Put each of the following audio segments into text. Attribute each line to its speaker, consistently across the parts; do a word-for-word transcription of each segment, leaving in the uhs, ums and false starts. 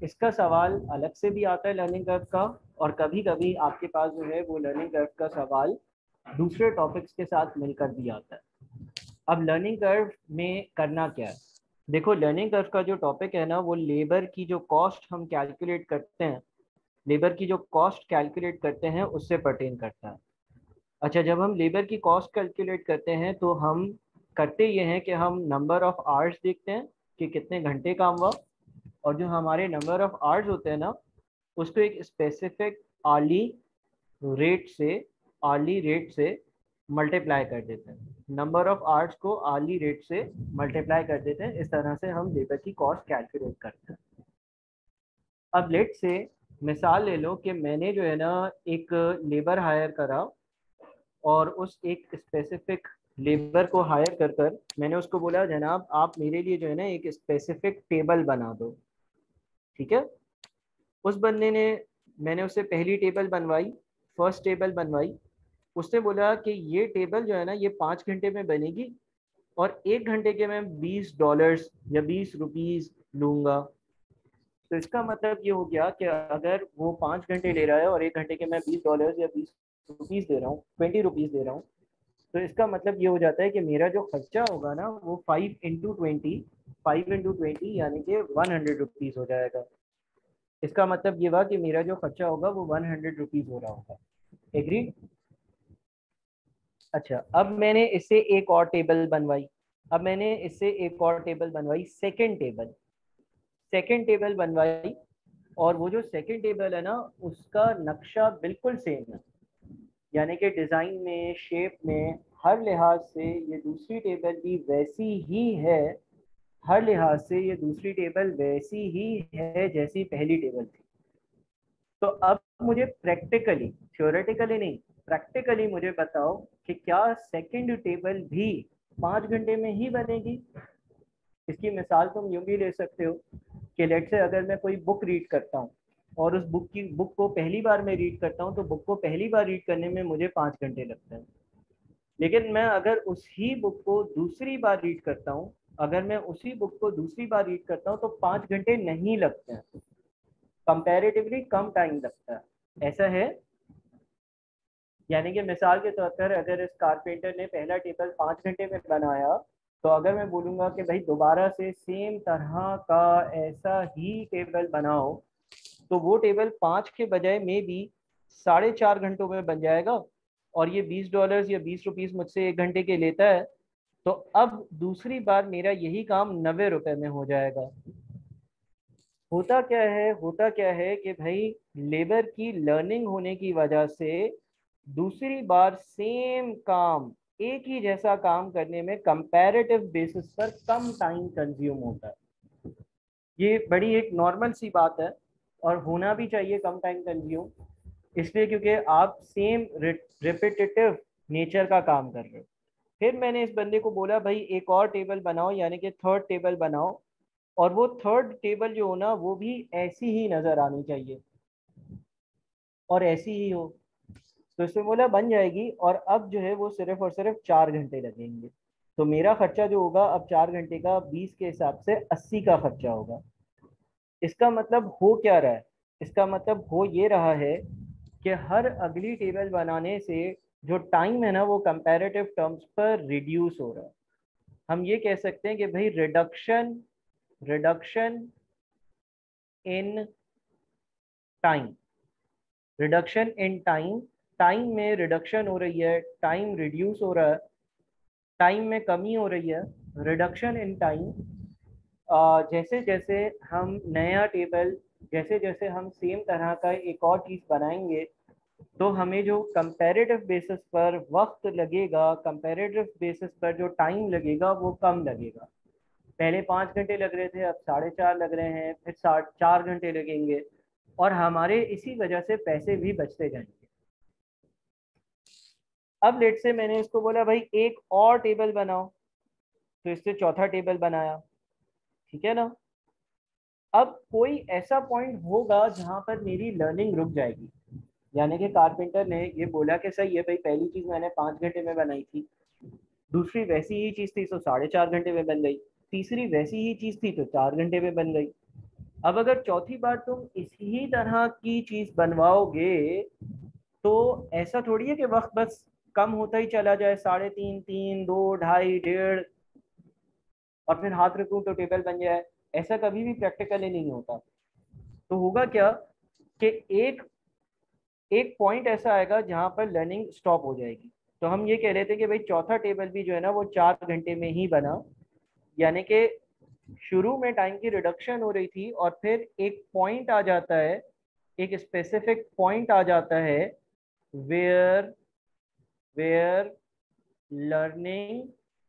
Speaker 1: इसका सवाल अलग से भी आता है लर्निंग कर्व का, और कभी कभी आपके पास जो है वो लर्निंग कर्व का सवाल दूसरे टॉपिक्स के साथ मिलकर भी आता है। अब लर्निंग कर्व में करना क्या है, देखो लर्निंग कर्व का जो टॉपिक है ना वो लेबर की जो कॉस्ट हम कैलकुलेट करते हैं, लेबर की जो कॉस्ट कैलकुलेट करते हैं उससे पर्टेन करता है। अच्छा, जब हम लेबर की कॉस्ट कैलकुलेट करते हैं तो हम करते ये हैं कि हम नंबर ऑफ आवर्स देखते हैं कि कितने घंटे काम हुआ, और जो हमारे नंबर ऑफ आवर्स होते हैं ना उसको एक स्पेसिफिक आर्ली रेट से आर्ली रेट से मल्टीप्लाई कर देते हैं। नंबर ऑफ आवर्स को आर्ली रेट से मल्टीप्लाई कर देते हैं। इस तरह से हम लेबर की कॉस्ट कैलकुलेट करते हैं। अब लेट से मिसाल ले लो कि मैंने जो है ना एक लेबर हायर करा, और उस एक स्पेसिफिक लेबर को हायर कर कर मैंने उसको बोला जनाब आप मेरे लिए जो है ना एक स्पेसिफिक टेबल बना दो। ठीक है, उस बंदे ने, मैंने उससे पहली टेबल बनवाई, फर्स्ट टेबल बनवाई। उसने बोला कि ये टेबल जो है ना ये पाँच घंटे में बनेगी, और एक घंटे के मैं बीस डॉलर्स या बीस रुपीस लूंगा। तो इसका मतलब ये हो गया कि अगर वो पाँच घंटे ले रहा है और एक घंटे के मैं बीस डॉलर्स या बीस रुपीस दे रहा हूँ, ट्वेंटी रुपीस दे रहा हूँ, तो इसका मतलब ये हो जाता है कि मेरा जो खर्चा होगा ना वो five into twenty five into twenty यानी कि वन हंड्रेड रुपीज़ हो जाएगा। इसका मतलब ये हुआ कि मेरा जो खर्चा होगा वो वन हंड्रेड रुपीज़ हो रहा होगा। एग्री? अच्छा, अब मैंने इससे एक और टेबल बनवाई। अब मैंने इससे एक और टेबल बनवाई, सेकंड टेबल सेकंड टेबल बनवाई। और वो जो सेकंड टेबल है ना उसका नक्शा बिल्कुल सेम है, यानी कि डिज़ाइन में, शेप में, हर लिहाज से ये दूसरी टेबल भी वैसी ही है। हर लिहाज से ये दूसरी टेबल वैसी ही है जैसी पहली टेबल थी। तो अब मुझे प्रैक्टिकली, थ्योरेटिकली नहीं, प्रैक्टिकली मुझे बताओ कि क्या सेकंड टेबल भी पाँच घंटे में ही बनेगी? इसकी मिसाल तुम यूं भी ले सकते हो कि लेट से अगर मैं कोई बुक रीड करता हूँ, और उस बुक की बुक को पहली बार मैं रीड करता हूँ, तो बुक को पहली बार रीड करने में मुझे पाँच घंटे लगते हैं। लेकिन मैं अगर उसी बुक को दूसरी बार रीड करता हूँ अगर मैं उसी बुक को दूसरी बार रीड करता हूँ तो पाँच घंटे नहीं लगते हैं, कंपैरेटिवली कम टाइम लगता है। ऐसा है? यानी कि मिसाल के तौर पर अगर इस कारपेंटर ने पहला टेबल पाँच घंटे में बनाया, तो अगर मैं बोलूँगा कि भाई दोबारा से सेम तरह का ऐसा ही टेबल बनाओ, तो वो टेबल पाँच के बजाय में भी साढ़े चार घंटों में बन जाएगा, और ये बीस डॉलर्स या बीस रुपीस मुझसे एक घंटे के लेता है। तो अब दूसरी बार मेरा यही काम नब्बे रुपए में हो जाएगा। होता क्या है होता क्या है कि भाई लेबर की लर्निंग होने की वजह से दूसरी बार सेम काम, एक ही जैसा काम करने में कंपैरेटिव बेसिस पर कम टाइम कंज्यूम होता है। ये बड़ी एक नॉर्मल सी बात है, और होना भी चाहिए कम टाइम कंज्यूम, इसलिए क्योंकि आप सेम रिपीटेटिव नेचर का काम कर रहे हो। फिर मैंने इस बंदे को बोला भाई एक और टेबल बनाओ, यानी कि थर्ड टेबल बनाओ, और वो थर्ड टेबल जो हो ना वो भी ऐसी ही नजर आनी चाहिए और ऐसी ही हो। तो इसमें बोला बन जाएगी, और अब जो है वो सिर्फ और सिर्फ चार घंटे लगेंगे। तो मेरा खर्चा जो होगा अब चार घंटे का बीस के हिसाब से अस्सी का खर्चा होगा। इसका मतलब हो क्या रहा है? इसका मतलब हो ये रहा है कि हर अगली टेबल बनाने से जो टाइम है ना वो कंपैरेटिव टर्म्स पर रिड्यूस हो रहा है। हम ये कह सकते हैं कि भाई reduction reduction in time reduction in time time में रिडक्शन हो रही है, टाइम रिड्यूस हो रहा है, टाइम में कमी हो रही है। रिडक्शन इन टाइम, जैसे जैसे हम नया टेबल, जैसे जैसे हम सेम तरह का एक और चीज़ बनाएंगे, तो हमें जो कंपैरेटिव बेसिस पर वक्त लगेगा, कंपैरेटिव बेसिस पर जो टाइम लगेगा वो कम लगेगा। पहले पाँच घंटे लग रहे थे, अब साढ़े चार लग रहे हैं, फिर साढ़े चार घंटे लगेंगे, और हमारे इसी वजह से पैसे भी बचते जाएंगे। अब लेट से मैंने इसको बोला भाई एक और टेबल बनाओ, तो इससे चौथा टेबल बनाया। ठीक है ना? अब कोई ऐसा पॉइंट होगा जहां पर मेरी लर्निंग रुक जाएगी, यानी कि कारपेंटर ने ये बोला कि सही है भाई पहली चीज मैंने पाँच घंटे में बनाई थी, दूसरी वैसी ही चीज थी तो साढ़े चार घंटे में बन गई, तीसरी वैसी ही चीज थी तो चार घंटे में बन गई। अब अगर चौथी बार तुम इसी तरह की चीज बनवाओगे तो ऐसा थोड़ी है कि वक्त बस कम होता ही चला जाए, साढ़े तीन, तीन, दो, ढाई, डेढ़, और फिर हाथ रखूं तो टेबल बन जाए। ऐसा कभी भी प्रैक्टिकली नहीं होता। तो होगा क्या कि एक एक पॉइंट ऐसा आएगा जहां पर लर्निंग स्टॉप हो जाएगी। तो हम ये कह रहे थे कि भाई चौथा टेबल भी जो है ना वो चार घंटे में ही बना, यानी कि शुरू में टाइम की रिडक्शन हो रही थी और फिर एक पॉइंट आ जाता है, एक स्पेसिफिक पॉइंट आ जाता है where where learning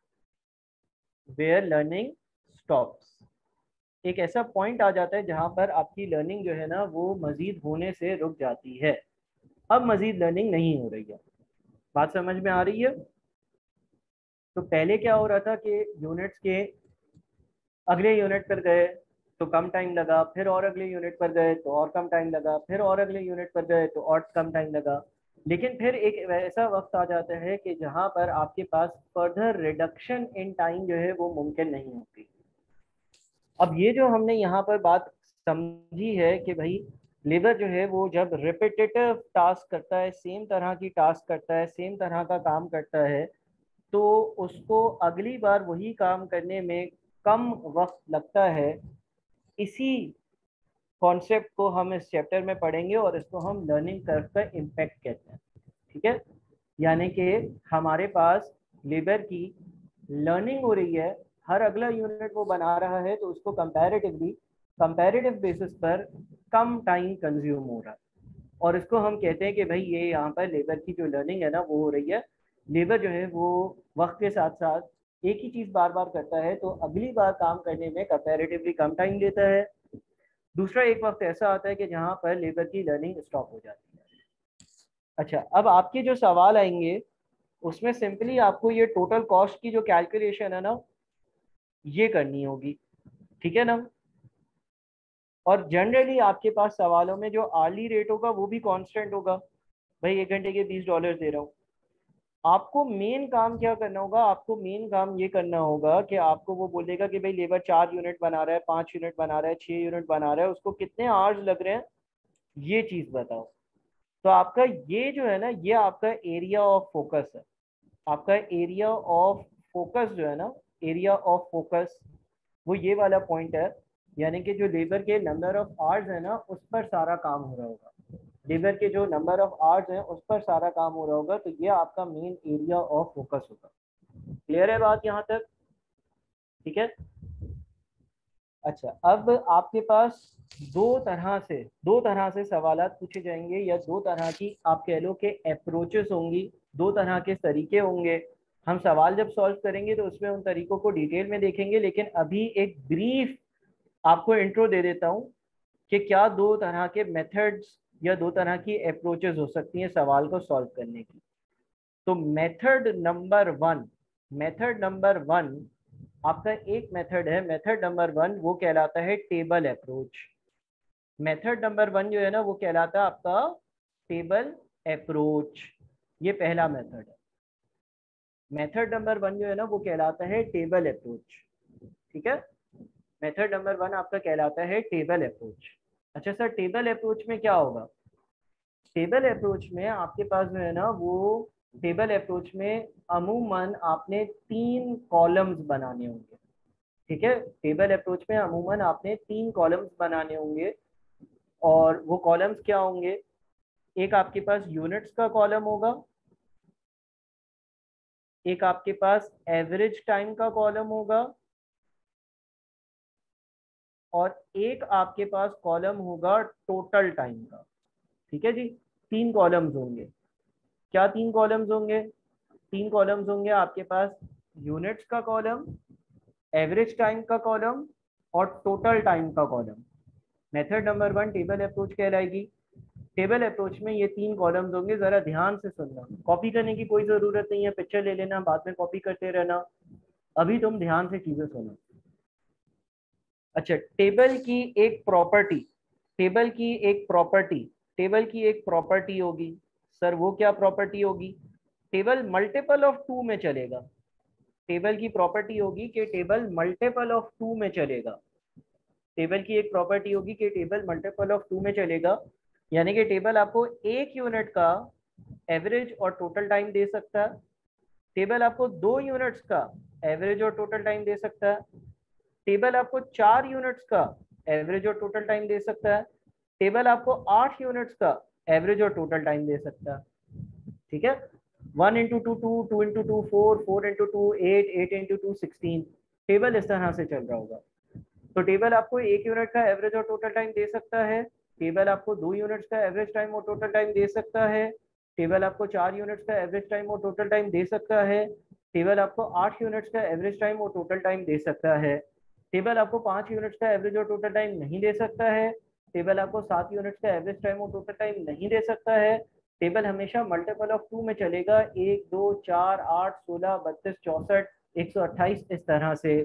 Speaker 1: where learning stops. एक ऐसा पॉइंट आ जाता है जहां पर आपकी लर्निंग जो है ना वो मजीद होने से रुक जाती है। अब मजीद लर्निंग नहीं हो रही है। बात समझ में आ रही है? तो पहले क्या हो रहा था कि यूनिट्स के अगले यूनिट पर गए तो कम टाइम लगा, फिर और अगले यूनिट पर गए तो और कम टाइम लगा, फिर और अगले यूनिट पर गए तो और कम टाइम लगा। लेकिन फिर एक ऐसा वक्त आ जाता है कि जहां पर आपके पास फर्दर रिडक्शन इन टाइम जो है वो मुमकिन नहीं होती। अब ये जो हमने यहाँ पर बात समझी है कि भाई लेबर जो है वो जब रिपीटेटिव टास्क करता है, सेम तरह की टास्क करता है, सेम तरह का काम करता है, तो उसको अगली बार वही काम करने में कम वक्त लगता है। इसी कॉन्सेप्ट को हम इस चैप्टर में पढ़ेंगे और इसको हम लर्निंग कर्व का इम्पैक्ट कहते हैं। ठीक है, यानी कि हमारे पास लेबर की लर्निंग हो रही है, हर अगला यूनिट वो बना रहा है तो उसको कंपैरेटिवली कंपैरेटिव बेसिस पर कम टाइम कंज्यूम हो रहा है। और इसको हम कहते हैं कि भाई ये यहाँ पर लेबर की जो लर्निंग है ना वो हो रही है। लेबर जो है वो वक्त के साथ साथ एक ही चीज बार बार करता है तो अगली बार काम करने में कंपैरेटिवली कम टाइम लेता है। दूसरा एक वक्त ऐसा आता है कि जहाँ पर लेबर की लर्निंग स्टॉप हो जाती है। अच्छा, अब आपके जो सवाल आएंगे उसमें सिंपली आपको ये टोटल कॉस्ट की जो कैलकुलेशन है ना ये करनी होगी। ठीक है ना? और जनरली आपके पास सवालों में जो आर्ली रेट होगा वो भी कांस्टेंट होगा। भाई एक घंटे के बीस डॉलर दे रहा हूँ। आपको मेन काम क्या करना होगा? आपको मेन काम ये करना होगा कि आपको वो बोलेगा कि भाई लेबर चार यूनिट बना रहा है, पांच यूनिट बना रहा है, छह यूनिट बना रहा है, उसको कितने आवर्स लग रहे हैं ये चीज बताओ। तो आपका ये जो है ना ये आपका एरिया ऑफ फोकस है। आपका एरिया ऑफ फोकस जो है ना, एरिया ऑफ फोकस वो ये वाला पॉइंट है। यानी कि जो लेबर के नंबर ऑफ आवर्स है ना उस पर सारा काम हो रहा होगा। लेबर के जो नंबर ऑफ आवर्स हैं उस पर सारा काम हो रहा होगा, तो ये आपका मेन एरिया ऑफ फोकस होगा। क्लियर है बात यहाँ तक? ठीक है। अच्छा, अब आपके पास दो तरह से दो तरह से सवालात पूछे जाएंगे, या दो तरह की आप कह लो कि अप्रोचेस होंगी, दो तरह के तरीके होंगे। हम सवाल जब सॉल्व करेंगे तो उसमें उन तरीकों को डिटेल में देखेंगे, लेकिन अभी एक ब्रीफ आपको इंट्रो दे देता हूँ कि क्या दो तरह के मेथड्स या दो तरह की अप्रोचेस हो सकती हैं सवाल को सॉल्व करने की। तो method number one method number one आपका एक मेथड है। मेथड नंबर वन वो कहलाता है table approach. Method number one जो है ना वो कहलाता है आपका टेबल अप्रोच। ये पहला मेथड है। मेथड नंबर वन जो है ना वो कहलाता है टेबल अप्रोच। ठीक है, मेथड नंबर वन आपका कहलाता है टेबल अप्रोच। अच्छा सर, टेबल अप्रोच में क्या होगा? टेबल अप्रोच में आपके पास जो है ना वो टेबल अप्रोच में अमूमन आपने तीन कॉलम्स बनाने होंगे। ठीक है, टेबल अप्रोच में अमूमन आपने तीन कॉलम्स बनाने होंगे। और वो कॉलम्स क्या होंगे? एक आपके पास यूनिट्स का कॉलम होगा, एक आपके पास एवरेज टाइम का कॉलम होगा, और एक आपके पास कॉलम होगा टोटल टाइम का। ठीक है जी, तीन कॉलम्स होंगे। क्या तीन कॉलम्स होंगे? तीन कॉलम्स होंगे आपके पास यूनिट्स का कॉलम, एवरेज टाइम का कॉलम, और टोटल टाइम का column. Method number one table approach कहलाएगी। टेबल अप्रोच में ये तीन कॉलम्स होंगे। जरा ध्यान से सुनना, कॉपी करने की कोई जरूरत नहीं है, पिक्चर ले लेना, बाद में कॉपी करते रहना। अभी तुम ध्यान से चीजें सुनो। अच्छा, टेबल की एक प्रॉपर्टी टेबल की एक प्रॉपर्टी टेबल की एक प्रॉपर्टी होगी। सर वो क्या प्रॉपर्टी होगी? टेबल मल्टीपल ऑफ टू में चलेगा। टेबल की प्रॉपर्टी होगी कि टेबल मल्टीपल ऑफ टू में चलेगा। टेबल की एक प्रॉपर्टी होगी कि टेबल मल्टीपल ऑफ टू में चलेगा, यानी कि टेबल आपको एक यूनिट का एवरेज और टोटल टाइम दे सकता है, टेबल आपको दो यूनिट्स का एवरेज और टोटल टाइम दे सकता है, टेबल आपको चार यूनिट्स का एवरेज और टोटल टाइम दे सकता है, टेबल आपको आठ यूनिट्स का एवरेज और टोटल टाइम दे सकता है। ठीक है, one into two two, two into two four, four into two eight, eight into two sixteen, table इस तरह से चल रहा होगा। तो टेबल आपको एक यूनिट का एवरेज और टोटल टाइम दे सकता है, टेबल आपको दो यूनिट्स का एवरेज टाइम और टोटल टाइम दे सकता है, टेबल आपको चार यूनिट्स का एवरेज टाइम और टोटल टाइम दे सकता है, टेबल आपको आठ यूनिट्स का एवरेज टाइम और टोटल टाइम दे सकता है, टेबल आपको पाँच यूनिट्स का एवरेज और टोटल टाइम नहीं दे सकता है, टेबल आपको सात यूनिट्स का एवरेज टाइम और टोटल टाइम नहीं दे सकता है। टेबल हमेशा मल्टीपल ऑफ टू में चलेगा, एक, दो, चार, आठ, सोलह, बत्तीस, चौसठ, एक सौ अट्ठाईस, इस तरह से।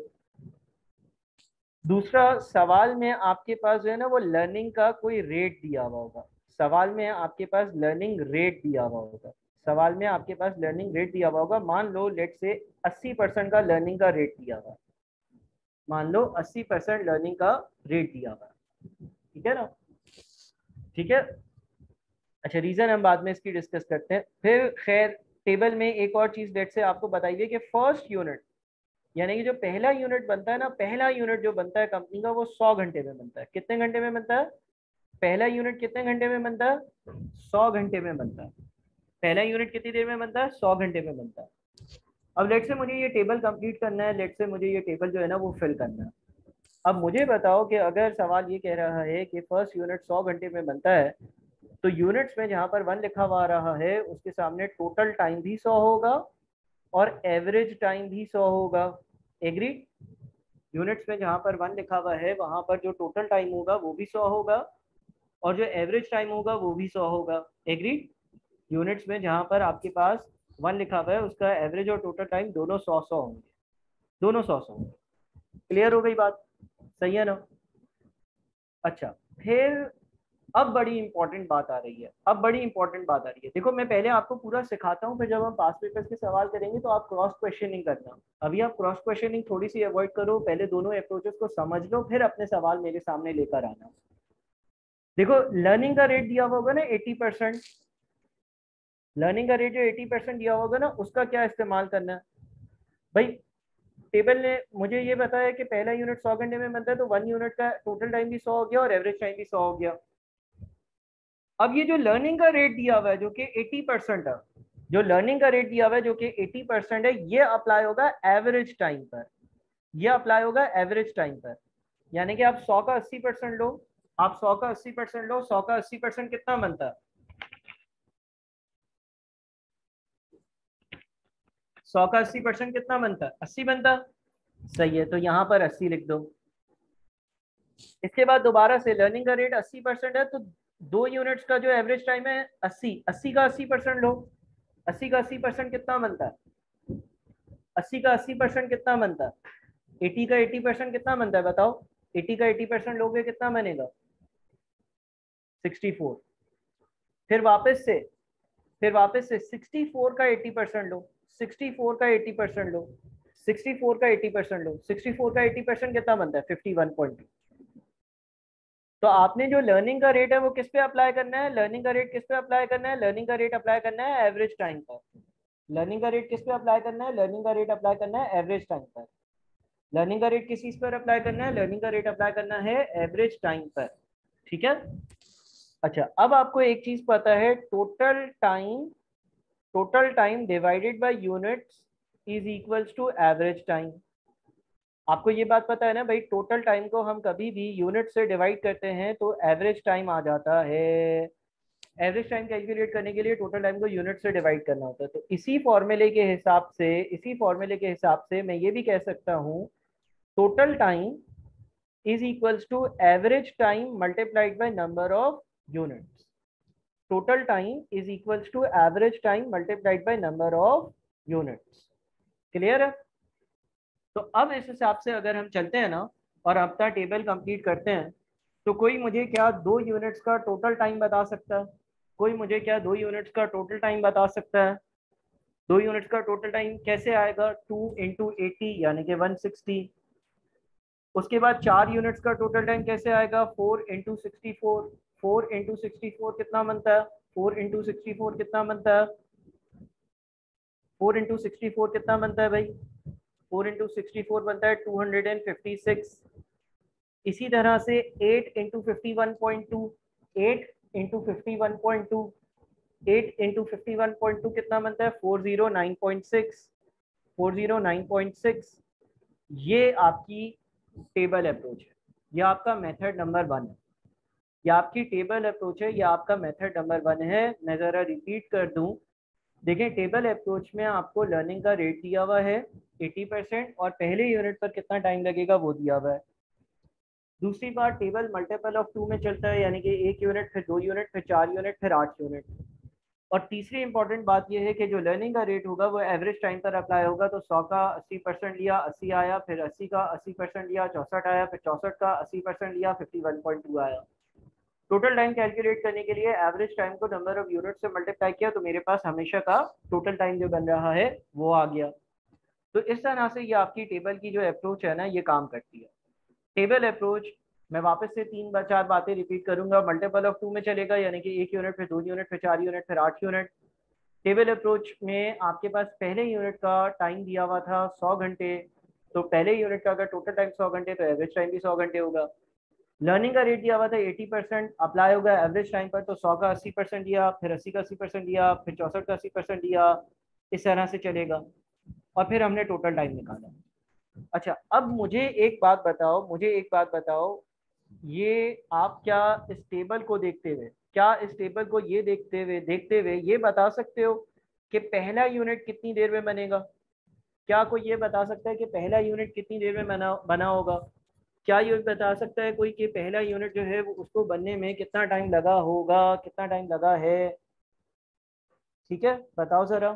Speaker 1: दूसरा, सवाल में आपके पास जो है ना वो लर्निंग का कोई रेट दिया हुआ होगा, सवाल में आपके पास लर्निंग रेट दिया हुआ होगा, सवाल में आपके पास लर्निंग रेट दिया हुआ होगा। मान लो लेट से अस्सी परसेंट का लर्निंग का रेट दिया हुआ, मान लो अस्सी परसेंट लर्निंग का रेट दिया हुआ, ठीक है ना, ठीक है। अच्छा, रीजन हम बाद में इसकी डिस्कस करते हैं। फिर खैर टेबल में एक और चीज लेट से आपको बताइए कि फर्स्ट यूनिट, यानी कि जो पहला यूनिट बनता है ना, पहला यूनिट जो बनता है कंपनी का वो सौ घंटे में बनता है। कितने घंटे में बनता है? पहला यूनिट कितने घंटे में बनता है? सौ घंटे में बनता है। पहला यूनिट कितनी देर में बनता है? सौ घंटे में बनता है। अब लेट से मुझे ये टेबल कंप्लीट करना है, लेट से मुझे ये टेबल जो है ना वो फिल करना है। अब मुझे बताओ कि अगर सवाल ये कह रहा है कि फर्स्ट यूनिट सौ घंटे में बनता है, तो यूनिट्स में जहाँ पर वन लिखा हुआ आ रहा है उसके सामने टोटल टाइम भी सौ होगा और एवरेज टाइम भी सौ होगा। एग्री? यूनिट्स में जहाँ पर वन लिखा हुआ है वहां पर जो टोटल टाइम होगा वो भी सौ होगा और जो एवरेज टाइम होगा वो भी सौ होगा। एग्री? यूनिट्स में जहाँ पर आपके पास वन लिखा हुआ है उसका एवरेज और टोटल टाइम दोनों सौ सौ होंगे, दोनों सौ सौ होंगे। क्लियर हो गई बात? सही है ना? अच्छा, फिर अब बड़ी इंपॉर्टेंट बात आ रही है, अब बड़ी इंपॉर्टेंट बात आ रही है। देखो मैं पहले आपको पूरा सिखाता हूँ, फिर जब हम पास पेपर्स के सवाल करेंगे तो आप क्रॉस क्वेश्चनिंग करना। अभी आप क्रॉस क्वेश्चनिंग थोड़ी सी अवॉइड करो, पहले दोनों अप्रोचेस को समझ लो, फिर अपने सवाल मेरे सामने लेकर आना। देखो लर्निंग का रेट दिया हुआ होगा ना एटी परसेंट, लर्निंग का रेट जो एटी परसेंट दिया होगा ना उसका क्या इस्तेमाल करना है भाई? टेबल ने मुझे ये बताया कि पहला यूनिट सौ घंटे में बनता है, तो वन यूनिट का टोटल टाइम भी सौ हो गया और एवरेज टाइम भी सौ हो गया। अब ये जो लर्निंग का रेट दिया हुआ है जो कि अस्सी परसेंट है, जो लर्निंग का रेट दिया हुआ है जो कि अस्सी परसेंट है, ये अप्लाई होगा एवरेज टाइम पर, ये अप्लाई होगा एवरेज टाइम पर। यानी कि आप सौ का अस्सी परसेंट लो, आप सौ का अस्सी परसेंट लो, सौ का अस्सी परसेंट कितना बनता है? सौ का अस्सी परसेंट कितना बनता है? अस्सी बनता है। सही है, तो यहाँ पर अस्सी लिख दो। इसके बाद दोबारा से लर्निंग का रेट अस्सी परसेंट है, तो दो यूनिट्स का जो एवरेज टाइम है अस्सी, अस्सी का अस्सी परसेंट लो, अस्सी का अस्सी परसेंट कितना बनता है? अस्सी का अस्सी परसेंट कितना बनता है? अस्सी का अस्सी परसेंट कितना बनता है बताओ? अस्सी का अस्सी परसेंट लोगे कितना बनेगा? चौंसठ। फिर वापस से फिर वापस से चौंसठ का अस्सी परसेंट लो, चौंसठ का अस्सी परसेंट लो, चौंसठ का अस्सी परसेंट लो, चौंसठ का अस्सी परसेंट कितना बनता है? इक्यावन पॉइंट टू। तो आपने जो लर्निंग का रेट है वो किस पे अप्लाई करना है? लर्निंग का रेट किस पे अप्लाई करना है? लर्निंग का रेट अप्लाई करना है एवरेज टाइम पर। लर्निंग का रेट किस पे अप्लाई करना है? लर्निंग का रेट अप्लाई करना है एवरेज टाइम पर। लर्निंग का रेट किस चीज पर अप्लाई करना है? लर्निंग का रेट अप्लाई करना है एवरेज टाइम पर। ठीक है। अच्छा, अब आपको एक चीज पता है, total time, total time divided by units is equals to average time. आपको ये बात पता है ना भाई, टोटल टाइम को हम कभी भी यूनिट से डिवाइड करते हैं तो एवरेज टाइम आ जाता है। एवरेज टाइम कैलकुलेट करने के लिए टोटल टाइम को यूनिट से डिवाइड करना होता है। तो इसी फॉर्मूले के हिसाब से इसी फॉर्मूले के हिसाब से मैं ये भी कह सकता हूँ, total time is equals to average time multiplied by number of units. Total time is equals to average time multiplied by number of units. Clear है? तो अब इस हिसाब से अगर हम चलते हैं ना और अपना टेबल कंप्लीट करते हैं, तो कोई मुझे क्या दो यूनिट्स का टोटल टाइम बता सकता है? कोई मुझे क्या दो यूनिट्स का टोटल टाइम बता सकता है? दो यूनिट्स का टोटल टाइम कैसे आएगा? टू इंटू एटी यानी कि वन सिक्सटी। उसके बाद चार यूनिट्स का टोटल टाइम कैसे आएगा, four into sixty four, four into sixty four कितना बनता है, फोर इंटू सिक्सटी फोर कितना बनता है, फोर इंटू सिक्सटी फोर कितना बनता है भाई, फोर इंटू सिक्सटी फोर बनता है two hundred and fifty six. इसी तरह से eight into fifty one point two, eight into fifty one point two, eight into fifty one point two कितना बनता है, four zero nine point six, four zero nine point six. ये आपकी table approach है, ये आपका मेथड नंबर वन है, ये आपकी टेबल अप्रोच है, ये आपका मेथड नंबर वन है। मैं ज़रा रिपीट कर दूं, देखें टेबल अप्रोच में आपको लर्निंग का रेट दिया हुआ है एटी परसेंट और पहले यूनिट पर कितना टाइम लगेगा वो दिया हुआ है। दूसरी बात, टेबल मल्टीपल ऑफ टू में चलता है, यानी कि एक यूनिट फिर दो यूनिट फिर चार यूनिट फिर आठ यूनिट। और तीसरी इंपॉर्टेंट बात यह है कि जो लर्निंग का रेट होगा वो एवरेज टाइम पर अप्लाई होगा। तो सौ का अस्सी परसेंट लिया, अस्सी आया, फिर अस्सी का अस्सी परसेंट लिया, चौंसठ आया, फिर चौंसठ का अस्सी परसेंट लिया, फिफ्टी वन पॉइंट टू आया। टोटल टाइम कैलकुलेट करने के लिए एवरेज टाइम को नंबर ऑफ यूनिट से मल्टीप्लाई किया तो मेरे पास हमेशा का टोटल टाइम जो बन रहा है वो आ गया। तो इस तरह से ये आपकी टेबल की जो अप्रोच है ना ये काम करती है। टेबल अप्रोच, मैं वापस से तीन बार चार बातें रिपीट करूंगा। मल्टीपल ऑफ टू में चलेगा, यानी कि एक यूनिट फिर दो यूनिट फिर चार यूनिट फिर आठ यूनिट। टेबल अप्रोच में आपके पास पहले यूनिट का टाइम दिया हुआ था सौ घंटे, तो पहले यूनिट का अगर टोटल टाइम सौ घंटे तो एवरेज टाइम भी सौ घंटे होगा। लर्निंग का रेट दिया हुआ था एटी परसेंट, अप्लाई होगा एवरेज टाइम पर, तो सौ का अस्सी परसेंट दिया, फिर अस्सी का अस्सी परसेंट दिया, फिर चौंसठ का अस्सी परसेंट दिया, इस तरह से चलेगा। और फिर हमने टोटल टाइम निकाला। अच्छा, अब मुझे एक बात बताओ, मुझे एक बात बताओ, ये आप क्या इस टेबल को देखते हुए, क्या इस टेबल को ये देखते हुए देखते हुए ये बता सकते हो कि पहला यूनिट कितनी देर में बनेगा? क्या कोई ये बता सकता है कि पहला यूनिट कितनी देर में बना बना होगा? क्या ये बता सकता है कोई कि पहला यूनिट जो है वो उसको बनने में कितना टाइम लगा होगा, कितना टाइम लगा है? ठीक है, बताओ जरा।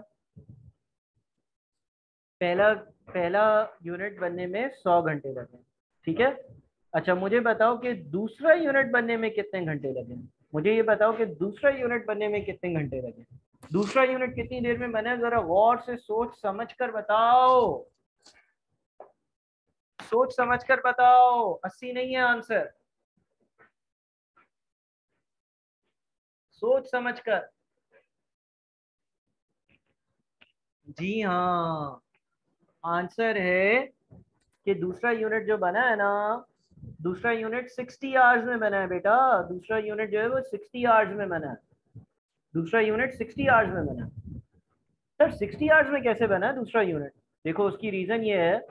Speaker 1: पहला पहला यूनिट बनने में सौ घंटे लगे, ठीक है। अच्छा, मुझे बताओ कि दूसरा यूनिट बनने में कितने घंटे लगे? मुझे ये बताओ कि दूसरा यूनिट बनने में कितने घंटे लगे? दूसरा यूनिट कितनी देर में बना? जरा गौर से सोच समझ कर बताओ, सोच समझ कर बताओ। अस्सी नहीं है आंसर, सोच समझ कर। जी हाँ, आंसर है कि दूसरा यूनिट जो बना है ना, दूसरा यूनिट सिक्सटी आवर्स में बना है बेटा। दूसरा यूनिट जो है वो सिक्सटी आवर्स में बना है। दूसरा यूनिट सिक्सटी आवर्स में बना है। सर सिक्सटी आवर्स में कैसे बना है दूसरा यूनिट? देखो उसकी रीजन ये है,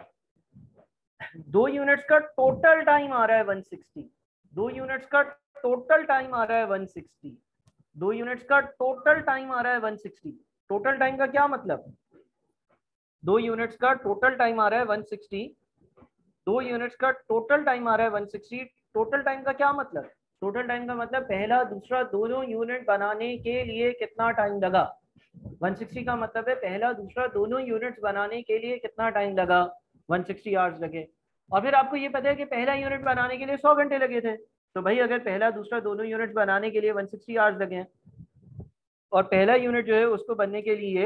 Speaker 1: दो यूनिट्स का टोटल टाइम आ रहा है वन सिक्सटी। दो यूनिट्स का टोटल टाइम आ रहा है वन सिक्सटी। दो यूनिट्स का टोटल टाइम आ रहा है वन सिक्सटी। टोटल टाइम का क्या मतलब? दो यूनिट्स का टोटल टाइम आ रहा है वन सिक्सटी। दो यूनिट्स का टोटल टाइम आ रहा है वन सिक्सटी। टोटल टाइम का क्या मतलब? टोटल टाइम का मतलब पहला दूसरा दोनों यूनिट बनाने के लिए कितना टाइम लगा। वन सिक्सटी का मतलब है पहला दूसरा दोनों यूनिट्स बनाने के लिए कितना टाइम लगा, वन सिक्सटी आवर्स लगे। और फिर आपको ये पता है कि पहला यूनिट बनाने के लिए सौ घंटे लगे थे, तो भाई अगर पहला दूसरा दोनों यूनिट्स बनाने के लिए वन सिक्सटी आवर्स लगे और पहला यूनिट जो है उसको बनने के लिए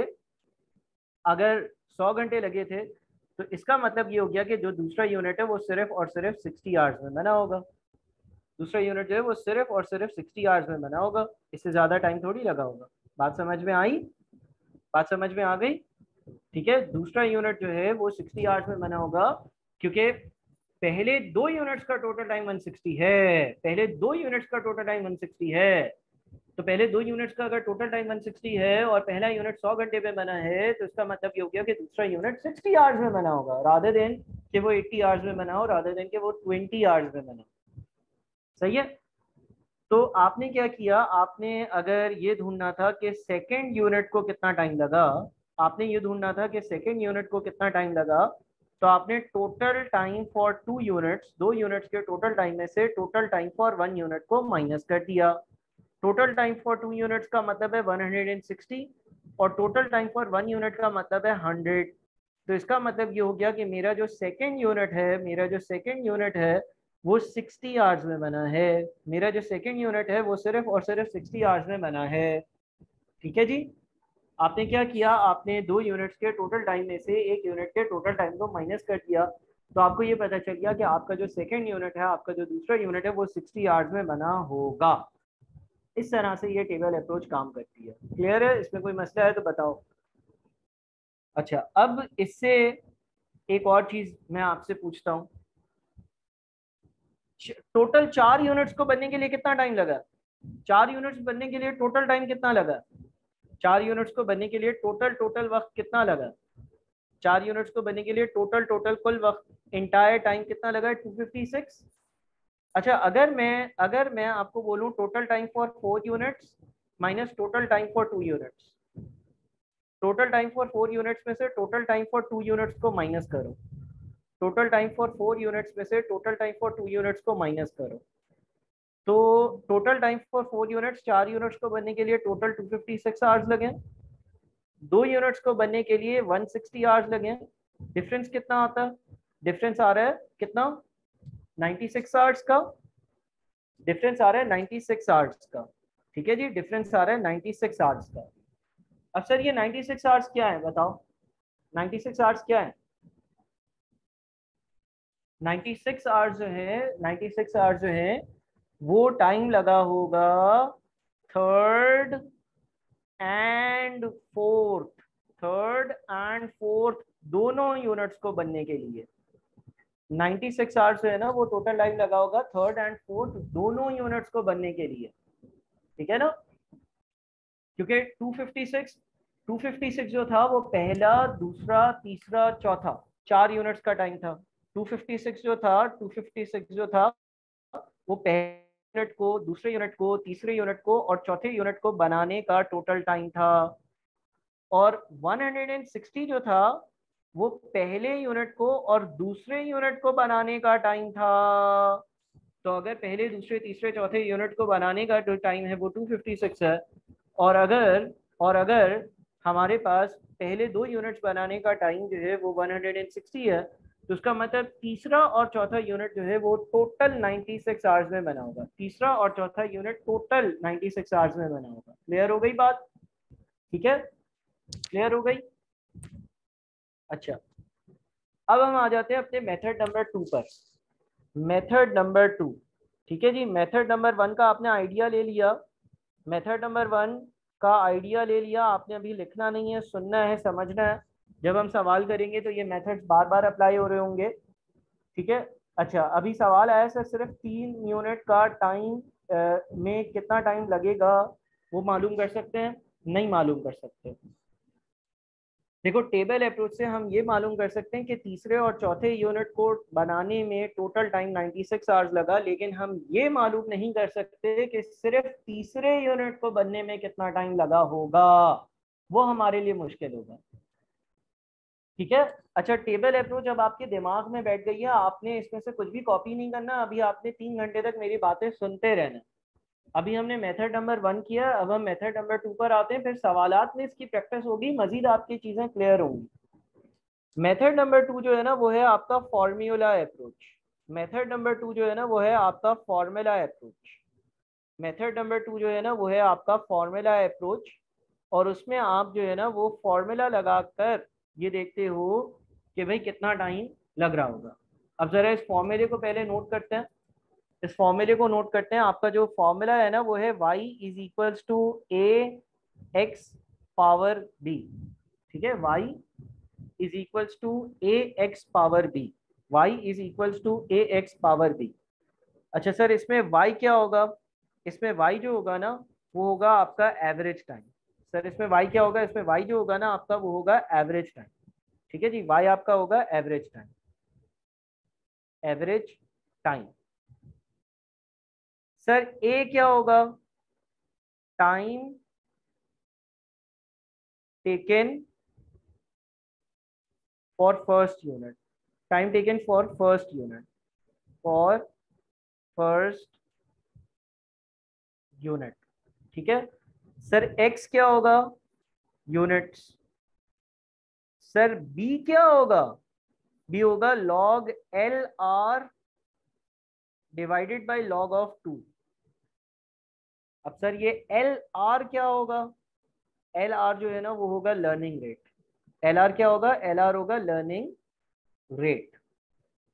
Speaker 1: अगर सौ घंटे लगे थे, तो इसका मतलब ये हो गया कि जो दूसरा यूनिट है वो सिर्फ और सिर्फ सिक्सटी आवर्स में बना होगा। दूसरा यूनिट जो है वो सिर्फ और सिर्फ सिक्सटी आवर्स में बना होगा, इससे ज़्यादा टाइम थोड़ी लगा होगा। बात समझ में आई? बात समझ में आ गई? ठीक है, दूसरा यूनिट जो है वो सिक्सटी आवर्स में बना होगा, क्योंकि पहले दो यूनिट्स का टोटल टाइम वन सिक्सटी है। पहले दो यूनिट्स का टोटल टाइम वन सिक्सटी है, तो पहले दो यूनिट्स का अगर टोटल टाइम वन सिक्सटी है और पहला यूनिट सौ घंटे में बना है, तो इसका मतलब ये हो गया कि दूसरा यूनिट सिक्सटी आवर्स में बना होगा, रादर देन कि वो एट्टी आवर्स में बना हो, रादर देन कि वो ट्वेंटी आवर्स में बना। सही है। तो आपने क्या किया, आपने अगर ये ढूंढना था कि सेकेंड यूनिट को कितना टाइम लगा, आपने ये ढूंढना था कि सेकेंड यूनिट को कितना टाइम लगा, तो आपने total time for two units, दो यूनिट्स के टोटल टाइम में से total time for one unit को माइनस कर दिया। Total time for two units का मतलब है वन हंड्रेड सिक्सटी और total time for one unit का मतलब है हंड्रेड। तो इसका मतलब ये हो गया कि मेरा जो सेकेंड यूनिट है, मेरा जो सेकेंड यूनिट है वो सिक्सटी आवर्स में बना है। मेरा जो सेकेंड यूनिट है वो सिर्फ और सिर्फ सिक्सटी आवर्स में बना है। ठीक है जी। आपने क्या किया, आपने दो यूनिट्स के टोटल टाइम में से एक यूनिट के टोटल टाइम को माइनस कर दिया। तो आपको ये पता चल गया कि आपका जो सेकेंड यूनिट है, आपका जो दूसरा यूनिट है, वो सिक्सटी आवर्स में बना होगा। इस तरह से ये टेबल अप्रोच काम करती है। क्लियर है? इसमें कोई मसला है तो बताओ। अच्छा, अब इससे एक और चीज मैं आपसे पूछता हूँ, टोटल चार यूनिट्स को बनने के लिए कितना टाइम लगा? चार यूनिट्स बनने के लिए टोटल टाइम कितना लगा? चार यूनिट्स को बनने के लिए टोटल टोटल वक्त कितना लगा? चार यूनिट्स को बनने के लिए टोटल टोटल कुल वक्त इंटायर टाइम कितना लगा? Two fifty six. अच्छा, अगर मैं अगर मैं आपको बोलूं total time for four units minus total time for two units, total time for four units में से total time for two units को माइनस करो, total time for four units में से total time for two units को minus करो, तो total time for four units, चार यूनिट्स को बनने के लिए total two fifty six hours लगे, दो यूनिट्स को बनने के लिए वन सिक्सटी आवर्स लगे। डिफरेंस कितना आता है? डिफरेंस आ रहा है कितना? नाइन्टी सिक्स आवर्स का डिफरेंस आ रहा है, नाइन्टी सिक्स आवर्स का। ठीक है जी, डिफरेंस आ रहा है नाइन्टी सिक्स आवर्स का। अब सर ये नाइन्टी सिक्स आवर्स क्या है बताओ? नाइन्टी सिक्स आवर्स क्या है? नाइन्टी सिक्स आवर्स जो है, नाइन्टी सिक्स आवर्स जो है वो टाइम लगा होगा third and fourth, third and fourth दोनों यूनिट्स को बनने के लिए। नाइन्टी सिक्स आवर्स जो है ना, वो टोटल टाइम लगा होगा थर्ड एंड फोर्थ दोनों यूनिट्स को बनने के लिए। ठीक है ना? क्योंकि two fifty six two fifty six जो था वो पहला, दूसरा, तीसरा, चौथा, चार यूनिट्स का टाइम था। टू फिफ्टी सिक्स जो था टू फिफ्टी सिक्स जो था वो पहले यूनिट को, दूसरे यूनिट को, तीसरे यूनिट को और चौथे यूनिट को बनाने का टोटल टाइम था। और वन सिक्सटी जो था वो पहले यूनिट को और दूसरे यूनिट को बनाने का टाइम था। तो अगर पहले, दूसरे, तीसरे, चौथे यूनिट को बनाने का जो टाइम है वो टू फिफ्टी सिक्स है, और अगर और अगर हमारे पास पहले दो यूनिट्स बनाने का टाइम जो है वो वन सिक्सटी है, तो उसका मतलब तीसरा और चौथा यूनिट जो है वो टोटल नाइन्टी सिक्स आवर्स में बना होगा। तीसरा और चौथा unit total ninety six hours में बना होगा। क्लियर हो गई बात? ठीक है, क्लियर हो गई? अच्छा, अब हम आ जाते हैं अपने मेथड नंबर टू पर। मेथड नंबर टू, ठीक है जी। मेथड नंबर वन का आपने आइडिया ले लिया, मेथड नंबर वन का आइडिया ले लिया आपने। अभी लिखना नहीं है, सुनना है, समझना है। जब हम सवाल करेंगे तो ये मेथड्स बार बार अप्लाई हो रहे होंगे। ठीक है? अच्छा, अभी सवाल आया सर सिर्फ तीन यूनिट का टाइम में कितना टाइम लगेगा वो मालूम कर सकते हैं? नहीं मालूम कर सकते। देखो, टेबल अप्रोच से हम ये मालूम कर सकते हैं कि तीसरे और चौथे यूनिट को बनाने में total time ninety six hours लगा, लेकिन हम ये मालूम नहीं कर सकते कि सिर्फ तीसरे यूनिट को बनने में कितना टाइम लगा होगा। वो हमारे लिए मुश्किल होगा। ठीक है? अच्छा, टेबल अप्रोच जब आपके दिमाग में बैठ गई है, आपने इसमें से कुछ भी कॉपी नहीं करना। अभी आपने तीन घंटे तक मेरी बातें सुनते रहना। अभी हमने मेथड नंबर वन किया, अब हम मेथड नंबर टू पर आते हैं। फिर सवालात में इसकी प्रैक्टिस होगी, मजीद आपकी चीजें क्लियर होंगी। मेथड नंबर टू जो है ना वो है आपका formula approach. Method number two जो है ना वो है आपका formula approach. Method number two जो है ना वो है आपका फॉर्मूला अप्रोच। और उसमें आप जो है ना वो फॉर्मूला लगाकर ये देखते हो कि भाई कितना टाइम लग रहा होगा। अब जरा इस फॉर्मूले को पहले नोट करते हैं। इस फॉर्मूले को नोट करते हैं। आपका जो फॉर्मूला है ना वो है y is equals to a x power b. ठीक है? y is equals to a x power b. y is equals to a x power b. अच्छा सर, इसमें y क्या होगा? इसमें y जो होगा ना वो होगा आपका एवरेज टाइम। सर इसमें y क्या होगा? इसमें y जो होगा ना आपका वो होगा एवरेज टाइम। ठीक है जी, y आपका होगा average time, average time. Sir a क्या होगा? Time taken for first unit. Time taken for first unit, for first unit. ठीक है? सर x क्या होगा? यूनिट्स। सर b क्या होगा? b होगा log L R divided by log of two. अब सर ये एल आर क्या होगा? एल आर जो है ना वो होगा लर्निंग रेट। एल आर क्या होगा? एल आर होगा लर्निंग रेट।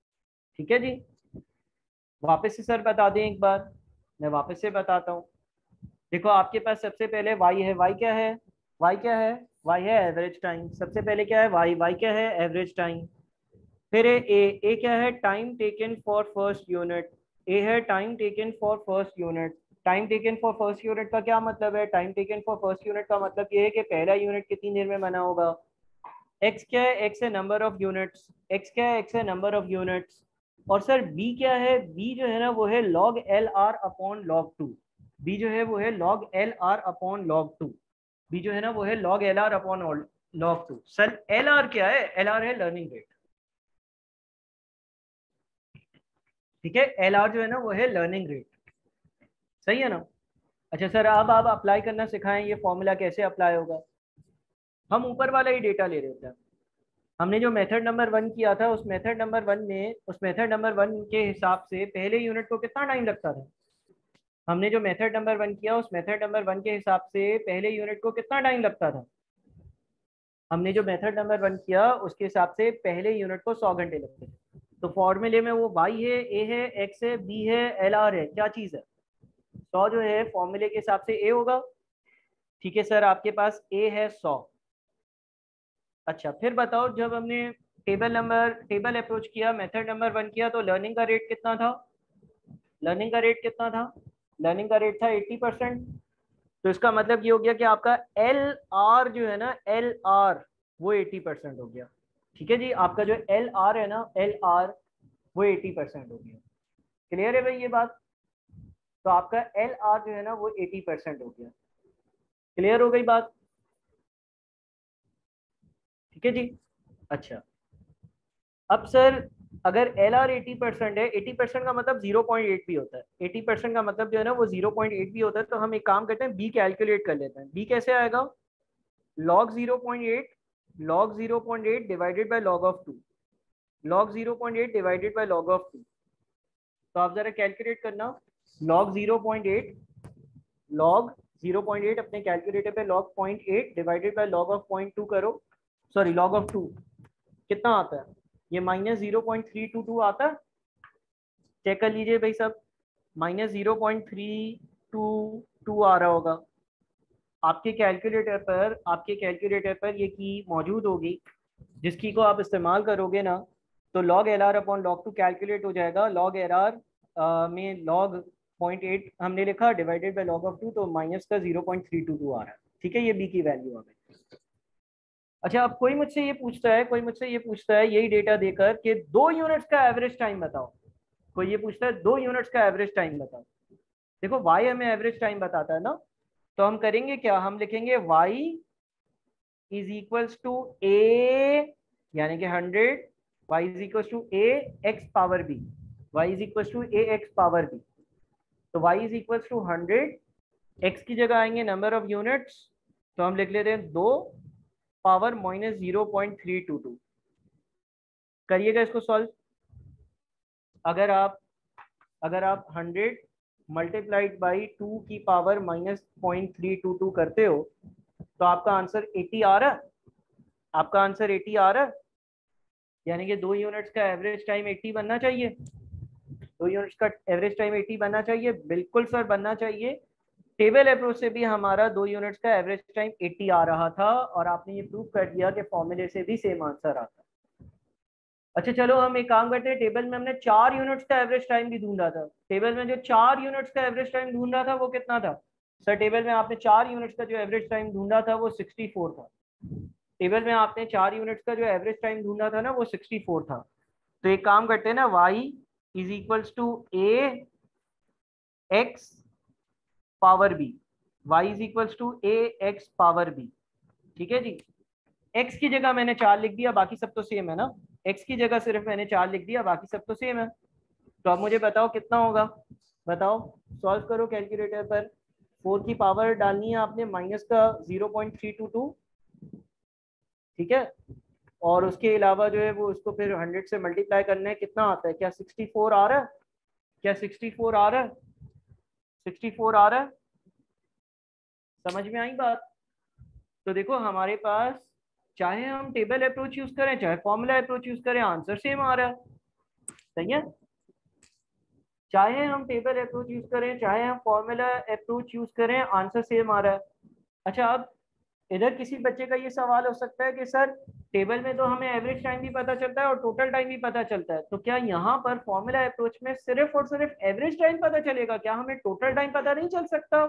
Speaker 1: ठीक है जी, वापस से सर बता दें एक बार, मैं वापस से बताता हूँ। देखो आपके पास सबसे पहले y है, y क्या है, y क्या है, y है एवरेज टाइम। सबसे पहले क्या है, y, y क्या है एवरेज टाइम। फिर है a, a क्या है time taken for first unit, a है time taken for first unit. Time taken for first unit का क्या मतलब है, time taken for first unit का मतलब ये है कि पहला यूनिट कितनी देर में बना होगा। x क्या है, x है नंबर ऑफ यूनिट्स, x क्या है, x है नंबर ऑफ यूनिट्स। और सर b क्या है, b जो है ना वो है log L are upon log two. b जो है वो है log L are upon log two. b जो है ना वो है log L are upon log two. Sir L R क्या है, एल आर है लर्निंग रेट। ठीक है, एल आर जो है ना वो है लर्निंग रेट, सही है ना। अच्छा सर अब आप अप्लाई करना सिखाएं, ये फॉर्मूला कैसे अप्लाई होगा। हम ऊपर वाला ही डेटा ले रहे थे। हमने जो मेथड नंबर वन किया था उस मेथड नंबर वन में, उस मेथड नंबर वन के हिसाब से पहले यूनिट को कितना टाइम लगता था। हमने जो मेथड नंबर वन किया उस मेथड नंबर वन के हिसाब से पहले यूनिट को कितना टाइम लगता था। हमने जो मेथड नंबर वन किया उसके हिसाब से पहले यूनिट को सौ घंटे लगते थे। तो फॉर्मूले में वो वाई है, ए है, एक्स है, बी है, एल आर है, क्या चीज़ है। सौ जो है फॉर्मूले के हिसाब से ए होगा। ठीक है सर, आपके पास ए है सौ। अच्छा फिर बताओ, जब हमने टेबल नंबर टेबल अप्रोच किया, मेथड नंबर वन किया, तो लर्निंग का रेट कितना था। लर्निंग का रेट कितना था, लर्निंग का रेट था एट्टी परसेंट। तो इसका मतलब ये हो गया कि आपका एल आर जो है ना, एल आर वो एट्टी परसेंट हो गया। ठीक है जी, आपका जो एल आर है ना, एल आर वो एट्टी परसेंट हो गया। क्लियर है भाई ये बात। तो आपका एल आर जो है ना वो एट्टी परसेंट हो गया। क्लियर हो गई बात। ठीक है जी। अच्छा अब सर अगर एल आर एटी परसेंट है, एटी परसेंट का मतलब जीरो पॉइंट एट भी होता है, एटी परसेंट का मतलब जो है ना वो जीरो पॉइंट एट भी होता है। तो हम एक काम करते हैं, बी कैलकुलेट कर लेते हैं। बी कैसे आएगा, log zero point eight, log zero point eight divided by log of two, log zero point eight divided by log of two. तो आप जरा कैलकुलेट करना, log zero point eight, log zero point eight अपने calculator पे log point eight divided by log of point two करो, sorry log of two, कितना आता है, ये minus zero point three two two आता है। चेक कर लीजिए भाई सब, minus zero point three two two आ रहा होगा आपके कैलकुलेटर पर। आपके कैलकुलेटर पर ये की मौजूद होगी, जिस की को आप इस्तेमाल करोगे ना, तो log L R upon log two calculate हो जाएगा। लॉग एल आर में लॉग पॉइंट एट हमने लिखा divided by log of two, तो माइनस का zero point three two two आ रहा है। ठीक है, ये बी की वैल्यू आ गई। अच्छा अब कोई मुझसे ये पूछता है, कोई मुझसे ये पूछता है यही डेटा देकर कि दो यूनिट्स का एवरेज टाइम बताओ। कोई ये पूछता है दो यूनिट्स का एवरेज टाइम बताओ। देखो y हमें एवरेज टाइम बताता है ना, तो हम करेंगे क्या, हम लिखेंगे y is equals to a, यानी कि hundred, y is equals to a x power b, y is equals to a x power b. तो y is equals to hundred, x की जगह आएंगे नंबर ऑफ यूनिट्स, तो हम लिख लेते हैं दो power minus zero point three two two. करिएगा इसको सॉल्व। अगर आप अगर आप हंड्रेड मल्टीप्लाइड बाई टू की power minus point three two two करते हो तो आपका आंसर एटी आ रहा है। आपका आंसर एटी आ रहा है, यानी कि दो यूनिट्स का एवरेज टाइम एटी बनना चाहिए। दो यूनिट्स का एवरेज टाइम एटी बनना चाहिए, बिल्कुल सर बनना चाहिए। टेबल अप्रोच से भी हमारा दो यूनिट्स का एवरेज टाइम एटी आ रहा था, और आपने ये प्रूव कर दिया कि फॉर्मूले से भी सेम आंसर आता है। अच्छा चलो हम एक काम करते हैं, टेबल में हमने चार यूनिट्स का एवरेज टाइम भी ढूंढा था। टेबल में जो चार यूनिट्स का एवरेज टाइम ढूंढा था वो कितना था। सर टेबल में आपने चार यूनिट्स का जो एवरेज टाइम ढूंढा था वो सिक्सटी फोर था। टेबल में आपने चार यूनिट्स का जो एवरेज टाइम ढूंढा था ना वो सिक्सटी फोर था। तो एक काम करते हैं ना, y is equals to a x power b, y is equals to a x power b. ठीक है जी, x की जगह मैंने चार लिख दिया, बाकी सब तो सेम है ना। x की जगह सिर्फ मैंने चार लिख दिया, बाकी सब तो सेम है। तो अब मुझे बताओ कितना होगा, बताओ, सॉल्व करो कैलकुलेटर पर। फोर की पावर डालनी है आपने माइनस का zero point three two two, ठीक है, और उसके अलावा जो है वो उसको फिर हंड्रेड से मल्टीप्लाई करना है, कितना आता है, क्या सिक्सटी फोर आ रहा है, क्या सिक्सटी फोर आ रहा है, सिक्सटी फोर आ रहा है। समझ में आई बात। तो देखो हमारे पास चाहे हम टेबल अप्रोच यूज करें चाहे फॉर्मूला अप्रोच यूज करें, आंसर सेम आ रहा है। सही है। चाहे हम टेबल अप्रोच यूज करें चाहे हम फॉर्मूला अप्रोच यूज करें, आंसर सेम आ रहा है। अच्छा, अब इधर किसी बच्चे का ये सवाल हो सकता है कि सर टेबल में तो हमें एवरेज टाइम भी पता चलता है और टोटल टाइम भी पता चलता है, तो क्या यहाँ पर फॉर्मूला अप्रोच में सिर्फ और सिर्फ एवरेज टाइम पता चलेगा, क्या हमें टोटल टाइम पता नहीं चल सकता?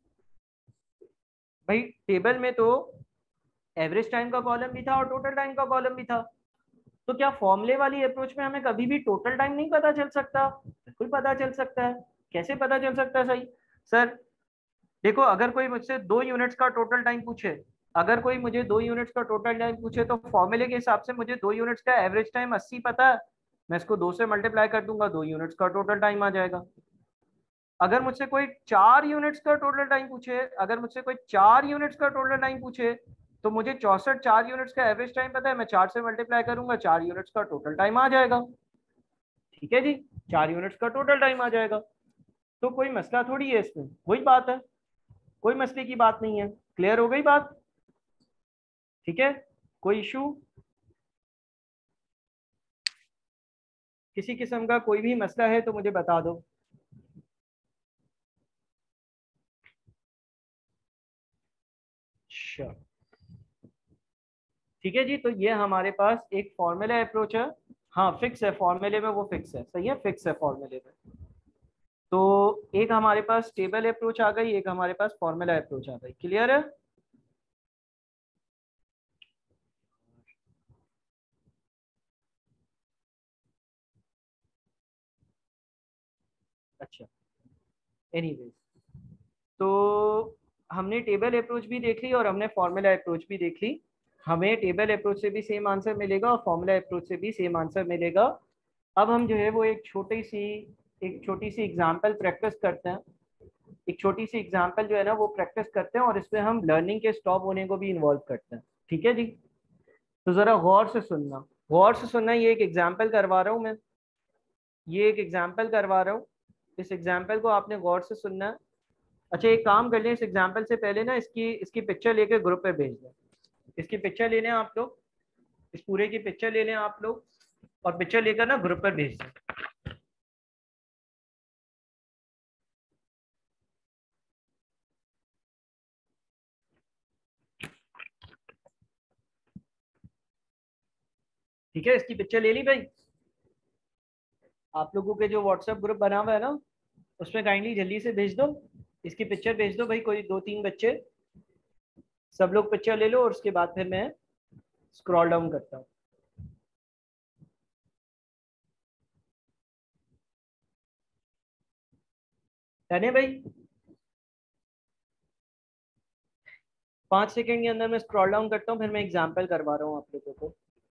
Speaker 1: भाई टेबल में तो एवरेज टाइम का कॉलम भी था और टोटल टाइम का कॉलम भी था, तो क्या फॉर्मूले वाली अप्रोच में हमें कभी भी टोटल टाइम नहीं पता चल सकता? बिल्कुल पता चल सकता है। कैसे पता चल सकता है? सही सर, देखो अगर कोई मुझसे दो यूनिट्स का टोटल टाइम पूछे, अगर कोई मुझे दो यूनिट्स का टोटल टाइम पूछे तो फॉर्मूले के हिसाब से मुझे दो यूनिट्स का एवरेज टाइम अस्सी पता है, मैं इसको दो से मल्टीप्लाई कर दूंगा, दो यूनिट्स का टोटल टाइम आ जाएगा। अगर मुझसे कोई चार यूनिट्स का टोटल टाइम पूछे, अगर मुझसे कोई चार यूनिट्स का टोटल टाइम पूछे तो मुझे चौसठ चार यूनिट्स का एवरेज टाइम पता है, मैं चार से मल्टीप्लाई करूंगा, चार यूनिट्स का टोटल टाइम आ जाएगा। ठीक है जी, चार यूनिट्स का टोटल टाइम आ जाएगा। तो कोई मसला थोड़ी है इसमें, वही बात है, कोई मसले की बात नहीं है। क्लियर हो गई बात? ठीक है, कोई इशू किसी किस्म का कोई भी मसला है तो मुझे बता दो। अच्छा ठीक है जी, तो ये हमारे पास एक फॉर्मूला अप्रोच है। हाँ फिक्स है, फॉर्मूले में वो फिक्स है, सही है, फिक्स है फॉर्मूले में। तो एक हमारे पास टेबल अप्रोच आ गई, एक हमारे पास फॉर्मूला अप्रोच आ गई। क्लियर है? अच्छा, एनीवेज, तो हमने टेबल अप्रोच भी देख ली और हमने फॉर्मूला अप्रोच भी देख ली। हमें टेबल अप्रोच से भी सेम आंसर मिलेगा और फॉर्मूला अप्रोच से भी सेम आंसर मिलेगा। अब हम जो है वो एक छोटी सी एक छोटी सी एग्जांपल प्रैक्टिस करते हैं। एक छोटी सी एग्जांपल जो है ना वो प्रैक्टिस करते हैं और इसमें हम लर्निंग के स्टॉप होने को भी इन्वॉल्व करते हैं। ठीक है जी, तो जरा गौर से सुनना, गौर से सुनना। ये एक एग्जांपल करवा रहा हूँ मैं, ये एक एग्जांपल करवा रहा हूँ, इस एग्जांपल को आपने गौर से सुनना है। अच्छा एक काम कर लें, इस एग्जांपल से पहले ना इसकी इसकी पिक्चर लेके ग्रुप पे भेज दें। इसकी पिक्चर ले लें आप लोग, इस पूरे की पिक्चर ले लें आप लोग और पिक्चर लेकर ना ग्रुप पर भेज दें। ठीक है, इसकी पिक्चर ले ली भाई। आप लोगों के जो व्हाट्सएप ग्रुप बना हुआ है ना उसमें काइंडली जल्दी से भेज दो, इसकी पिक्चर भेज दो भाई, कोई दो तीन बच्चे, सब लोग पिक्चर ले लो और उसके बाद फिर मैं स्क्रॉल डाउन करता हूँ। है भाई, पाँच सेकंड के अंदर मैं स्क्रॉल डाउन करता हूँ, फिर मैं एग्जाम्पल करवा रहा हूँ आप लोगों को।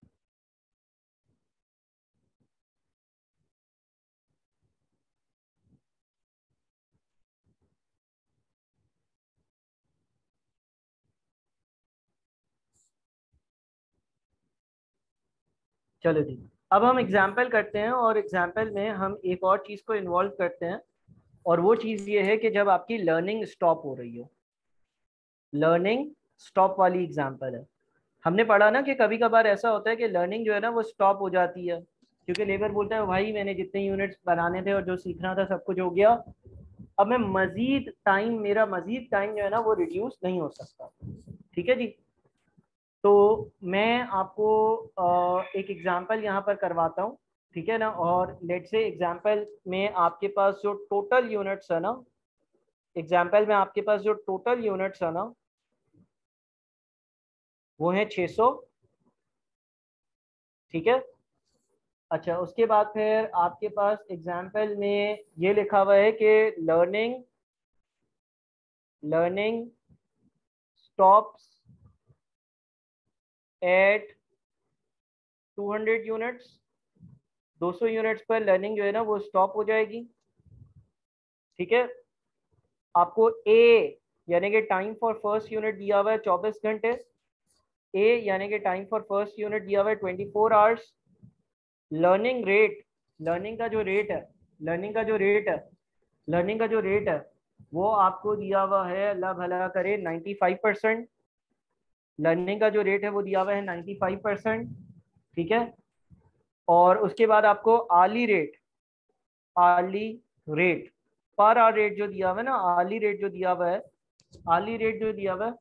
Speaker 1: चलो जी, अब हम एग्जाम्पल करते हैं और एग्जाम्पल में हम एक और चीज़ को इन्वॉल्व करते हैं और वो चीज़ ये है कि जब आपकी लर्निंग स्टॉप हो रही हो, लर्निंग स्टॉप वाली एग्जाम्पल है। हमने पढ़ा ना कि कभी कभार ऐसा होता है कि लर्निंग जो है ना वो स्टॉप हो जाती है क्योंकि लेबर बोलता है भाई मैंने जितने यूनिट्स बनाने थे और जो सीखना था सब कुछ हो गया, अब मैं मजीद टाइम, मेरा मजीद टाइम जो है ना वो रिड्यूस नहीं हो सकता। ठीक है जी, तो मैं आपको अ, एक एग्जांपल यहाँ पर करवाता हूँ। ठीक है ना, और लेट से एग्जांपल में आपके पास जो टोटल यूनिट्स है ना, एग्जांपल में आपके पास जो टोटल यूनिट्स है ना वो है छह सौ। ठीक है, अच्छा उसके बाद फिर आपके पास एग्जाम्पल में ये लिखा हुआ है कि learning learning stops at two hundred units, दो सौ यूनिट्स पर लर्निंग जो है ना वो स्टॉप हो जाएगी। ठीक है, आपको ए यानी कि टाइम फॉर फर्स्ट यूनिट दिया हुआ है चौबीस घंटे, ए यानी कि टाइम फॉर फर्स्ट यूनिट दिया हुआ है twenty four hours. Learning rate, learning का जो रेट है लर्निंग का जो रेट है लर्निंग का जो रेट है वो आपको दिया हुआ है, अल्लाह भला करे, नाइन्टी फाइव परसेंट। लर्निंग का जो रेट है वो दिया हुआ है नाइन्टी फाइव परसेंट। ठीक है, और उसके बाद आपको आली रेट, आली रेट पर आवर रेट जो दिया हुआ है ना, आली रेट जो दिया हुआ है, आली रेट जो दिया हुआ है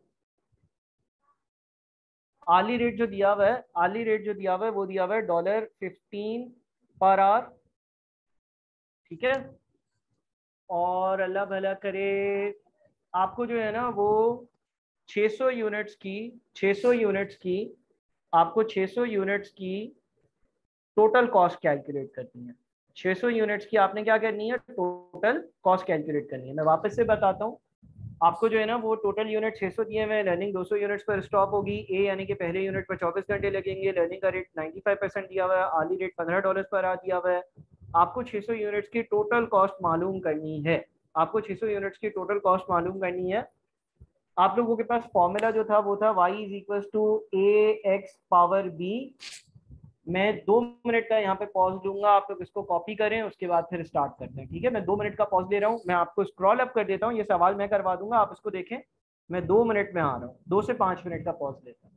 Speaker 1: आली रेट जो दिया हुआ है आली रेट जो दिया हुआ है वो दिया हुआ है डॉलर फिफ्टीन पर आवर, ठीक है। और अल्लाह भला करे, आपको जो है ना वो छह सौ यूनिट्स की छह सौ यूनिट्स की आपको छह सौ यूनिट्स की टोटल कॉस्ट कैलकुलेट करनी है। छह सौ यूनिट्स की आपने क्या करनी है, टोटल कॉस्ट कैलकुलेट करनी है। मैं वापस से बताता हूँ आपको, जो है ना वो टोटल यूनिट छह सौ दिए हुए हैं, लर्निंग दो सौ यूनिट्स पर स्टॉप होगी। ए यानी कि पहले यूनिट पर चौबीस घंटे लगेंगे, लर्निंग का रेट पचानवे परसेंट दिया हुआ है, आली रेट पंद्रह डॉलर पर आ दिया हुआ है। आपको छह सौ यूनिट्स की टोटल कॉस्ट मालूम करनी है, आपको छह सौ यूनिट्स की टोटल कॉस्ट मालूम करनी है। आप लोगों के पास फॉर्मूला जो था वो था y is equal to a x power b. मैं दो मिनट का यहाँ पे पॉज लूंगा, आप लोग इसको कॉपी करें, उसके बाद फिर स्टार्ट करते हैं, ठीक है। मैं दो मिनट का पॉज ले रहा हूँ, मैं आपको स्क्रॉल अप कर देता हूँ, ये सवाल मैं करवा दूंगा, आप इसको देखें। मैं दो मिनट में आ रहा हूँ, दो से पांच मिनट का पॉज लेता हूँ।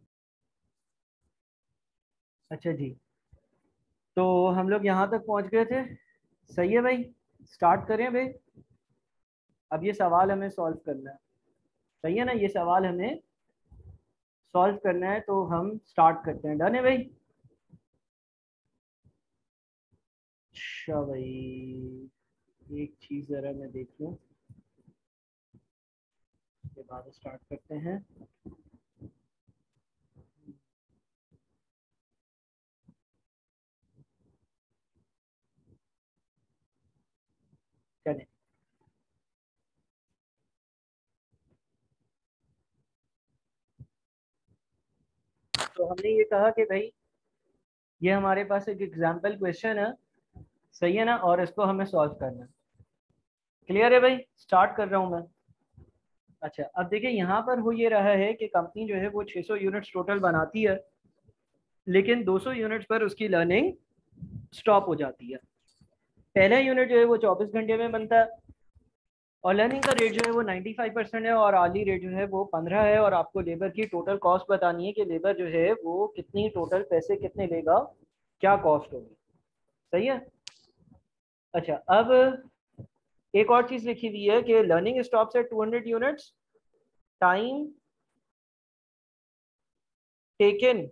Speaker 1: अच्छा जी, तो हम लोग यहाँ तक पहुँच गए थे, सही है भाई, स्टार्ट करें भाई। अब ये सवाल हमें सॉल्व करना है, सही है ना, ये सवाल हमें सॉल्व करना है, तो हम स्टार्ट करते हैं। डन है भाई? अच्छा भाई, एक चीज जरा मैं देख लूं, उसके बाद स्टार्ट करते हैं। चले, तो हमने ये कहा कि भाई ये हमारे पास एक एग्जाम्पल क्वेश्चन है, सही है ना, और इसको हमें सॉल्व करना है। क्लियर है भाई? स्टार्ट कर रहा हूँ मैं। अच्छा, अब देखिए यहाँ पर हो ये रहा है कि कंपनी जो है वो छह सौ यूनिट्स टोटल बनाती है, लेकिन दो सौ यूनिट्स पर उसकी लर्निंग स्टॉप हो जाती है। पहला यूनिट जो है वो चौबीस घंटे में बनता है, और लर्निंग का रेट जो है वो पचानवे परसेंट है, और आली रेट जो है वो पंद्रह है। और आपको लेबर की टोटल कॉस्ट बतानी है कि लेबर जो है वो कितनी टोटल पैसे कितने लेगा, क्या कॉस्ट होगी, सही है। अच्छा, अब एक और चीज लिखी हुई है कि learning stops at two hundred units, time taken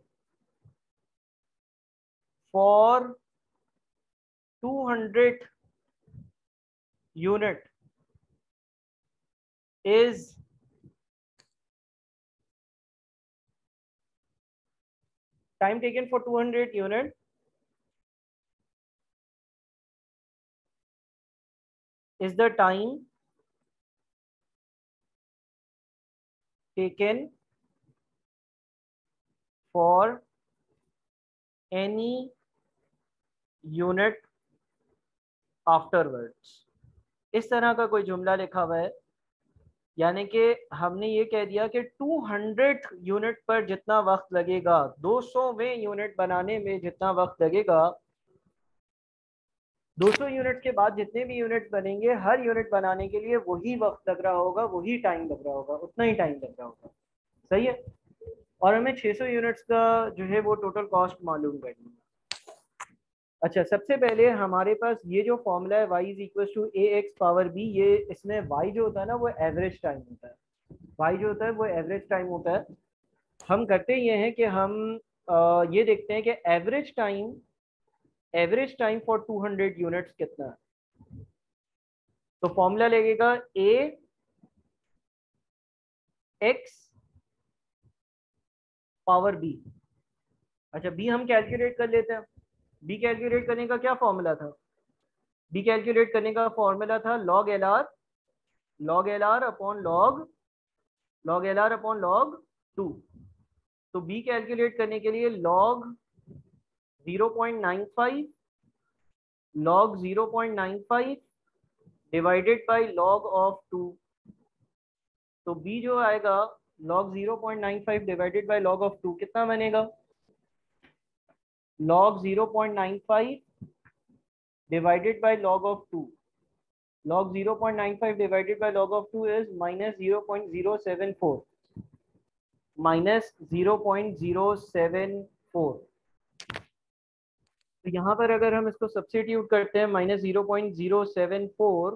Speaker 1: for two hundred unit is time taken for two hundred unit is the time taken for any unit afterwards। इस तरह का कोई जुमला लिखा हुआ है, यानी कि हमने ये कह दिया कि दो सौ यूनिट पर जितना वक्त लगेगा, दो सौवें यूनिट बनाने में जितना वक्त लगेगा, दो सौ यूनिट के बाद जितने भी यूनिट बनेंगे, हर यूनिट बनाने के लिए वही वक्त लग रहा होगा, वही टाइम लग रहा होगा, उतना ही टाइम लग रहा होगा, सही है। और हमें छह सौ यूनिट्स का जो है वो टोटल कॉस्ट मालूम करनी है। अच्छा, सबसे पहले हमारे पास ये जो फॉर्मूला है y is equal to a x power b, ये इसमें y जो होता है ना वो एवरेज टाइम होता है, y जो होता है वो एवरेज टाइम होता है। हम करते ये हैं कि हम आ, ये देखते हैं कि average time average time for two hundred units कितना है। तो फॉर्मूला लगेगा ए एक्स पावर बी। अच्छा, बी हम कैलकुलेट कर लेते हैं। बी कैलकुलेट करने का क्या फॉर्मूला था? बी कैलकुलेट करने का फॉर्मूला था log L r, log L R upon log log L R upon log two. तो बी कैलकुलेट करने के लिए log zero point nine five, log zero point nine five divided by log of two. तो b जो आएगा log zero point nine five divided by log of two, कितना बनेगा? Log zero point nine five divided by log of two, log zero point nine five divided by log of two is minus zero point zero seven four, minus zero point zero seven four। तो यहाँ पर अगर हम इसको substitute करते हैं minus zero point zero seven four,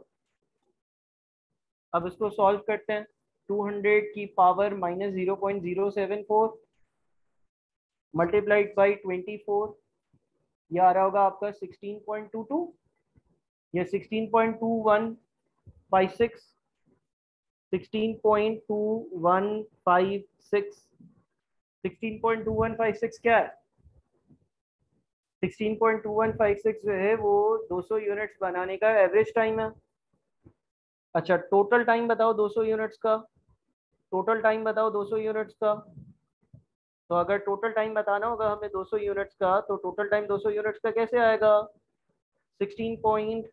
Speaker 1: अब इसको सॉल्व करते हैं। टू हंड्रेड की power minus zero point zero seven four multiplied by twenty four, ये आ रहा होगा आपका सिक्सटीन पॉइंट टू टू, ये sixteen point two one five six, sixteen point two one five six, sixteen point two one five six क्या है? Sixteen point two one five six जो है वो दो सौ यूनिट्स बनाने का एवरेज टाइम है। अच्छा, टोटल टाइम बताओ दो सौ यूनिट्स का, टोटल टाइम बताओ दो सौ यूनिट्स का। तो अगर टोटल टाइम बताना होगा हमें दो सौ यूनिट्स का, तो टोटल टाइम दो सौ यूनिट्स का कैसे आएगा? Sixteen point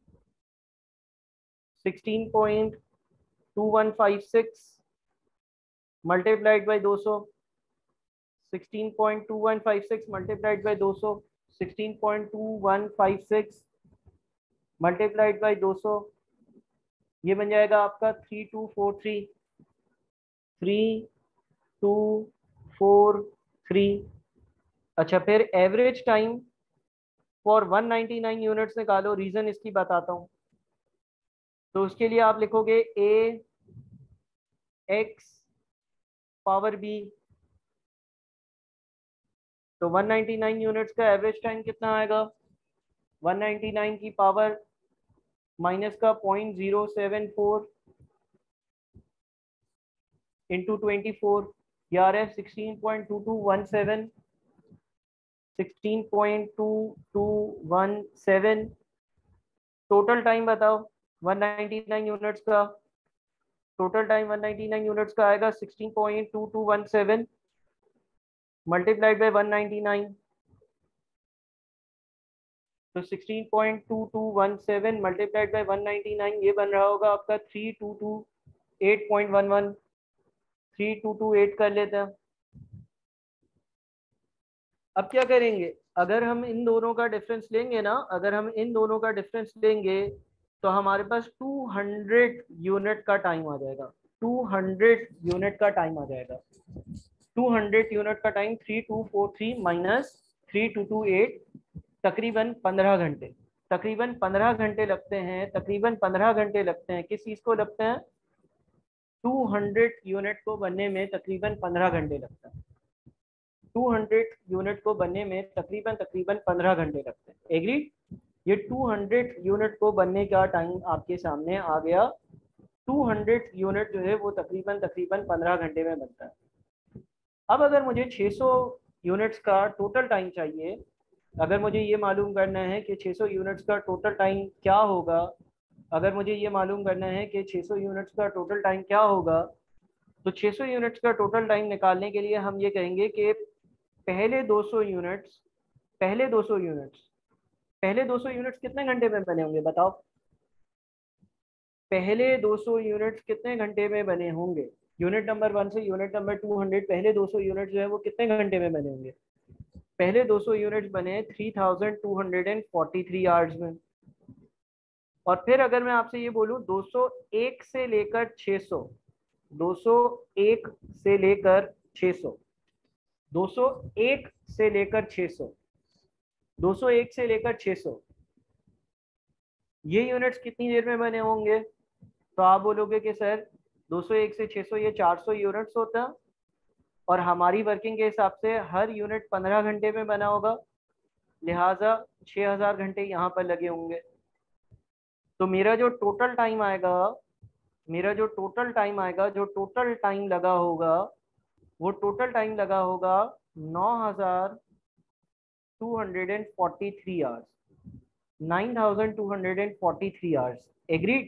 Speaker 1: sixteen point two one five six multiplied by दो सौ, sixteen point two one five six multiplied by दो सौ, sixteen point two one five six multiplied by दो सौ, ये बन जाएगा आपका three two four three, three two four three. अच्छा, फिर average time for one ninety nine units निकालो, रीजन इसकी बताता हूँ। तो उसके लिए आप लिखोगे ए एक्स पावर बी, तो वन नाइन्टी नाइन यूनिट्स का एवरेज टाइम कितना आएगा? वन नाइन्टी नाइन की पावर माइनस का point zero seven four into twenty four, ये आ रहा है sixteen point two two one seven, sixteen point two two one seven. Total time बताओ वन नाइन्टी नाइन यूनिट्स का, total time one ninety nine units का आएगा sixteen point two two one seven multiplied by one ninety nine, तो sixteen point two two one seven multiplied by one ninety nine, ये बन रहा होगा आपका three two two eight point one one, three two two eight कर लेते हैं। अब क्या करेंगे, अगर हम इन दोनों का डिफरेंस लेंगे ना, अगर हम इन दोनों का डिफरेंस लेंगे तो हमारे पास टू हंड्रेड यूनिट का टाइम आ जाएगा, टू हंड्रेड यूनिट का टाइम आ जाएगा, टू हंड्रेड यूनिट का time, three two four three minus three two two eight, तकरीबन पंद्रह घंटे, तकरीबन पंद्रह घंटे लगते हैं, तकरीबन पंद्रह घंटे लगते हैं। किस चीज़ को लगते हैं? टू हंड्रेड यूनिट को बनने में तकरीबन पंद्रह घंटे लगता है, टू हंड्रेड यूनिट को बनने में तकरीबन तकरीबन पंद्रह घंटे लगते हैं। एग्री? ये टू हंड्रेड यूनिट को बनने का टाइम आपके सामने आ गया। टू हंड्रेड यूनिट जो है वो तकरीबन तकरीबन पंद्रह घंटे में बनता है। अब अगर मुझे छह सौ यूनिट्स का टोटल टाइम चाहिए, अगर मुझे ये मालूम करना है कि छह सौ यूनिट्स का टोटल टाइम क्या होगा, अगर मुझे ये मालूम करना है कि छह सौ यूनिट्स का टोटल टाइम क्या होगा, तो छह सौ यूनिट्स का टोटल टाइम निकालने के लिए हम ये कहेंगे कि पहले दो सौ यूनिट्स, पहले दो सौ यूनिट्स, पहले दो सौ यूनिट्स कितने घंटे में बने होंगे बताओ? पहले दो सौ यूनिट्स कितने घंटे में बने होंगे? यूनिट नंबर वन से यूनिट नंबर टू हंड्रेड, पहले दो सौ यूनिट जो है वो कितने घंटे में बने होंगे? पहले दो सौ यूनिट्स बने three thousand two hundred forty three hours में। और फिर अगर मैं आपसे ये बोलूं दो सौ एक से लेकर छह सौ, दो सौ एक से लेकर छह सौ, दो सौ एक से लेकर छह सौ, दो सौ एक से लेकर छह सौ, ये यूनिट्स कितनी देर में बने होंगे? तो आप बोलोगे कि सर दो सौ एक से छह सौ ये चार सौ यूनिट्स होता है, और हमारी वर्किंग के हिसाब से हर यूनिट पंद्रह घंटे में बना होगा, लिहाजा छह हज़ार घंटे यहाँ पर लगे होंगे। तो मेरा जो टोटल टाइम आएगा, मेरा जो टोटल टाइम आएगा, जो टोटल टाइम लगा होगा, वो टोटल टाइम लगा होगा नौ हज़ार two hundred and forty three hours, nine thousand two hundred and forty three hours. Agreed?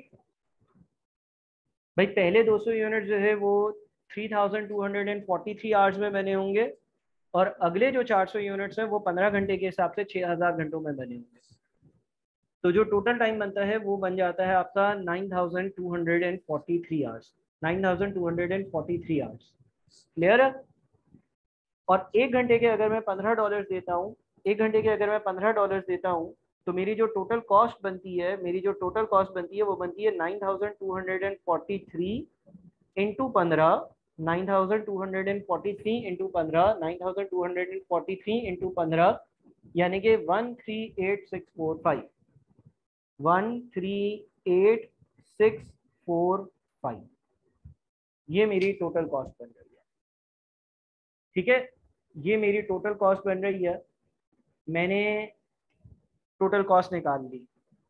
Speaker 1: भाई पहले दो सौ यूनिट जो है वो three thousand two hundred and forty three hours में बने होंगे, और अगले जो चार सौ यूनिट्स हैं वो पंद्रह घंटे के हिसाब से छह हज़ार घंटों में बने होंगे। तो जो टोटल टाइम बनता है वो बन जाता है आपका nine thousand two hundred and forty three hours, nine thousand two hundred and forty three hours. Clear है? और एक घंटे के अगर मैं पंद्रह डॉलर देता हूँ, एक घंटे के अगर मैं पंद्रह डॉलर देता हूँ, तो मेरी जो टोटल कॉस्ट बनती है, मेरी जो टोटल कॉस्ट बनती है वो बनती है nine thousand two hundred and forty three into पंद्रह, nine thousand two hundred and forty three into पंद्रह, nine thousand two hundred and forty three into पंद्रह, यानी कि one three eight six four five one three eight six four five ये मेरी total cost बन रही है। ठीक है, ये मेरी टोटल कॉस्ट बन रही है। मैंने टोटल कॉस्ट निकाल ली।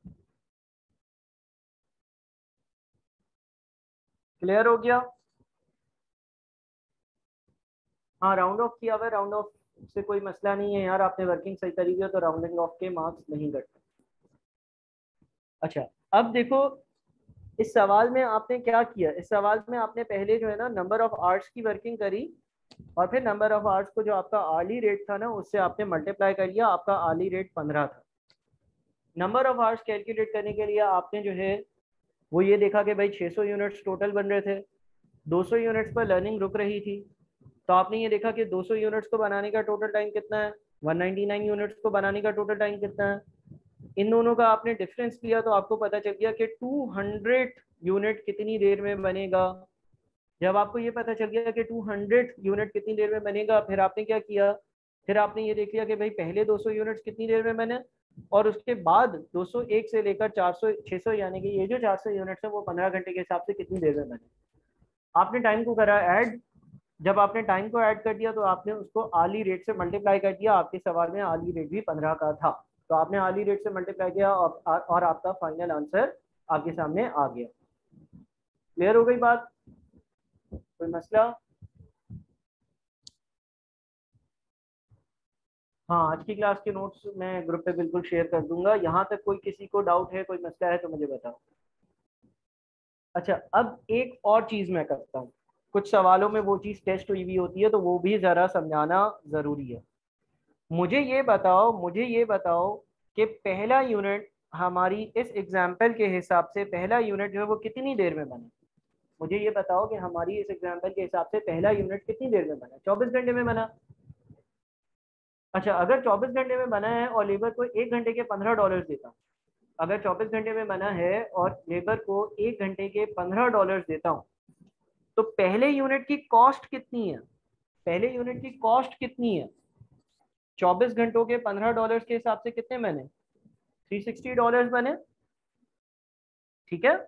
Speaker 1: क्लियर हो गया? हाँ, राउंड ऑफ किया हुआ, राउंड ऑफ से कोई मसला नहीं है यार, आपने वर्किंग सही करी है तो राउंडिंग ऑफ के मार्क्स नहीं कटते। अच्छा, अब देखो इस सवाल में आपने क्या किया, इस सवाल में आपने पहले जो है ना नंबर ऑफ आवर्स की वर्किंग करी और फिर नंबर ऑफ आवर्स को जो आपका आर्ली रेट था ना उससे आपने मल्टीप्लाई कर लिया, आपका आर्ली रेट पंद्रह था। नंबर ऑफ आवर्स कैलकुलेट करने के लिए आपने जो है वो ये देखा कि भाई छह सौ यूनिट्स टोटल बन रहे थे, दो सौ यूनिट्स पर लर्निंग रुक रही थी, तो आपने ये देखा कि दो सौ यूनिट्स को बनाने का टोटल टाइम कितना है, एक सौ निन्यानवे यूनिट्स को बनाने का टोटल टाइम कितना है। इन दोनों का आपने डिफरेंस लिया तो आपको पता चल गया कि दो सौ यूनिट कितनी देर में बनेगा। जब आपको ये पता चल गया कि दो सौ यूनिट कितनी देर में बनेगा, फिर आपने क्या किया, फिर आपने ये देख लिया कि भाई पहले दो सौ यूनिट्स कितनी देर में बने और उसके बाद दो सौ एक से लेकर चार सौ छह सौ यानी कि ये जो चार सौ यूनिट्स है वो पंद्रह घंटे के हिसाब से कितनी देर में बने। आपने टाइम को करा ऐड, जब आपने टाइम को ऐड कर दिया तो आपने उसको आली रेट से मल्टीप्लाई कर दिया, आपके सवाल में आली रेट भी पंद्रह का था तो आपने आली रेट से मल्टीप्लाई किया और, और आपका फाइनल आंसर आपके सामने आ गया। क्लियर हो गई बात? कोई मसला? हाँ, आज की क्लास के नोट्स मैं ग्रुप पे बिल्कुल शेयर कर दूंगा। यहाँ तक कोई किसी को डाउट है, कोई मसला है तो मुझे बताओ। अच्छा, अब एक और चीज मैं करता हूँ, कुछ सवालों में वो चीज टेस्ट हुई भी होती है तो वो भी जरा समझाना जरूरी है। मुझे ये बताओ मुझे ये बताओ कि पहला यूनिट हमारी इस एग्जाम्पल के हिसाब से पहला यूनिट जो है वो कितनी देर में बना। मुझे ये बताओ कि हमारी इस एग्जाम्पल के हिसाब से पहला यूनिट कितनी देर में बना, चौबीस घंटे में बना। अच्छा, अगर चौबीस घंटे में बना है और लेबर को एक घंटे के पंद्रह डॉलर देता हूँ, अगर चौबीस घंटे में बना है और लेबर को एक घंटे के पंद्रह डॉलर देता हूँ तो पहले यूनिट की कॉस्ट कितनी है, पहले यूनिट की कॉस्ट कितनी है। चौबीस घंटों के पंद्रह डॉलर के हिसाब से कितने बने, थ्री सिक्सटी डॉलर बने। ठीक है,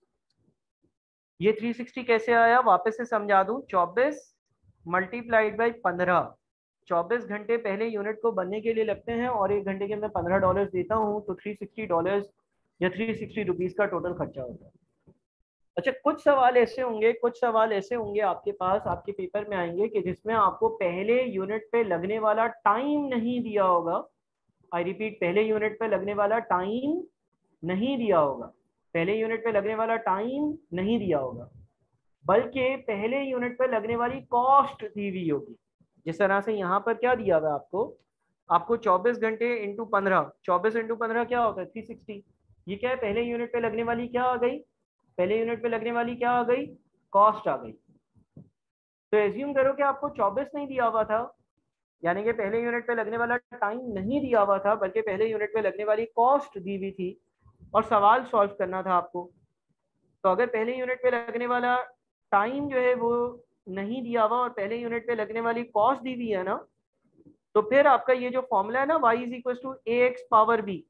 Speaker 1: ये थ्री सिक्सटी कैसे आया वापस से समझा दूं, चौबीस मल्टीप्लाइड बाई पंद्रह, चौबीस घंटे पहले यूनिट को बनने के लिए लगते हैं और एक घंटे के मैं पंद्रह डॉलर देता हूँ तो थ्री सिक्सटी डॉलर या थ्री सिक्सटी रुपीज का टोटल खर्चा होता है। अच्छा, कुछ सवाल ऐसे होंगे कुछ सवाल ऐसे होंगे आपके पास, आपके पेपर में आएंगे कि जिसमें आपको पहले यूनिट पे लगने वाला टाइम नहीं दिया होगा। आई रिपीट, पहले यूनिट पे लगने वाला टाइम नहीं दिया होगा, पहले यूनिट पे लगने वाला टाइम नहीं दिया होगा, बल्कि पहले यूनिट पे लगने वाली कॉस्ट दी हुई होगी। जिस तरह से यहाँ पर क्या दिया हुआ है आपको, आपको चौबीस घंटे इंटू पंद्रह, चौबीस इंटू पंद्रह क्या होता है, थ्री सिक्सटी। ये क्या है, पहले यूनिट पे लगने वाली क्या आ गई, पहले यूनिट पे लगने वाली क्या आ गई, कॉस्ट आ गई। तो एज्यूम करो कि आपको चौबीस नहीं दिया हुआ था, यानी कि पहले यूनिट पे लगने वाला टाइम नहीं दिया हुआ था बल्कि पहले यूनिट पे लगने वाली कॉस्ट दी हुई थी और सवाल सॉल्व करना था आपको। तो अगर पहले यूनिट पे लगने वाला टाइम जो है वो नहीं दिया हुआ और पहले यूनिट पे लगने वाली कॉस्ट दी हुई है ना, तो फिर आपका ये जो फॉर्मूला है ना, y is equal to a x power b.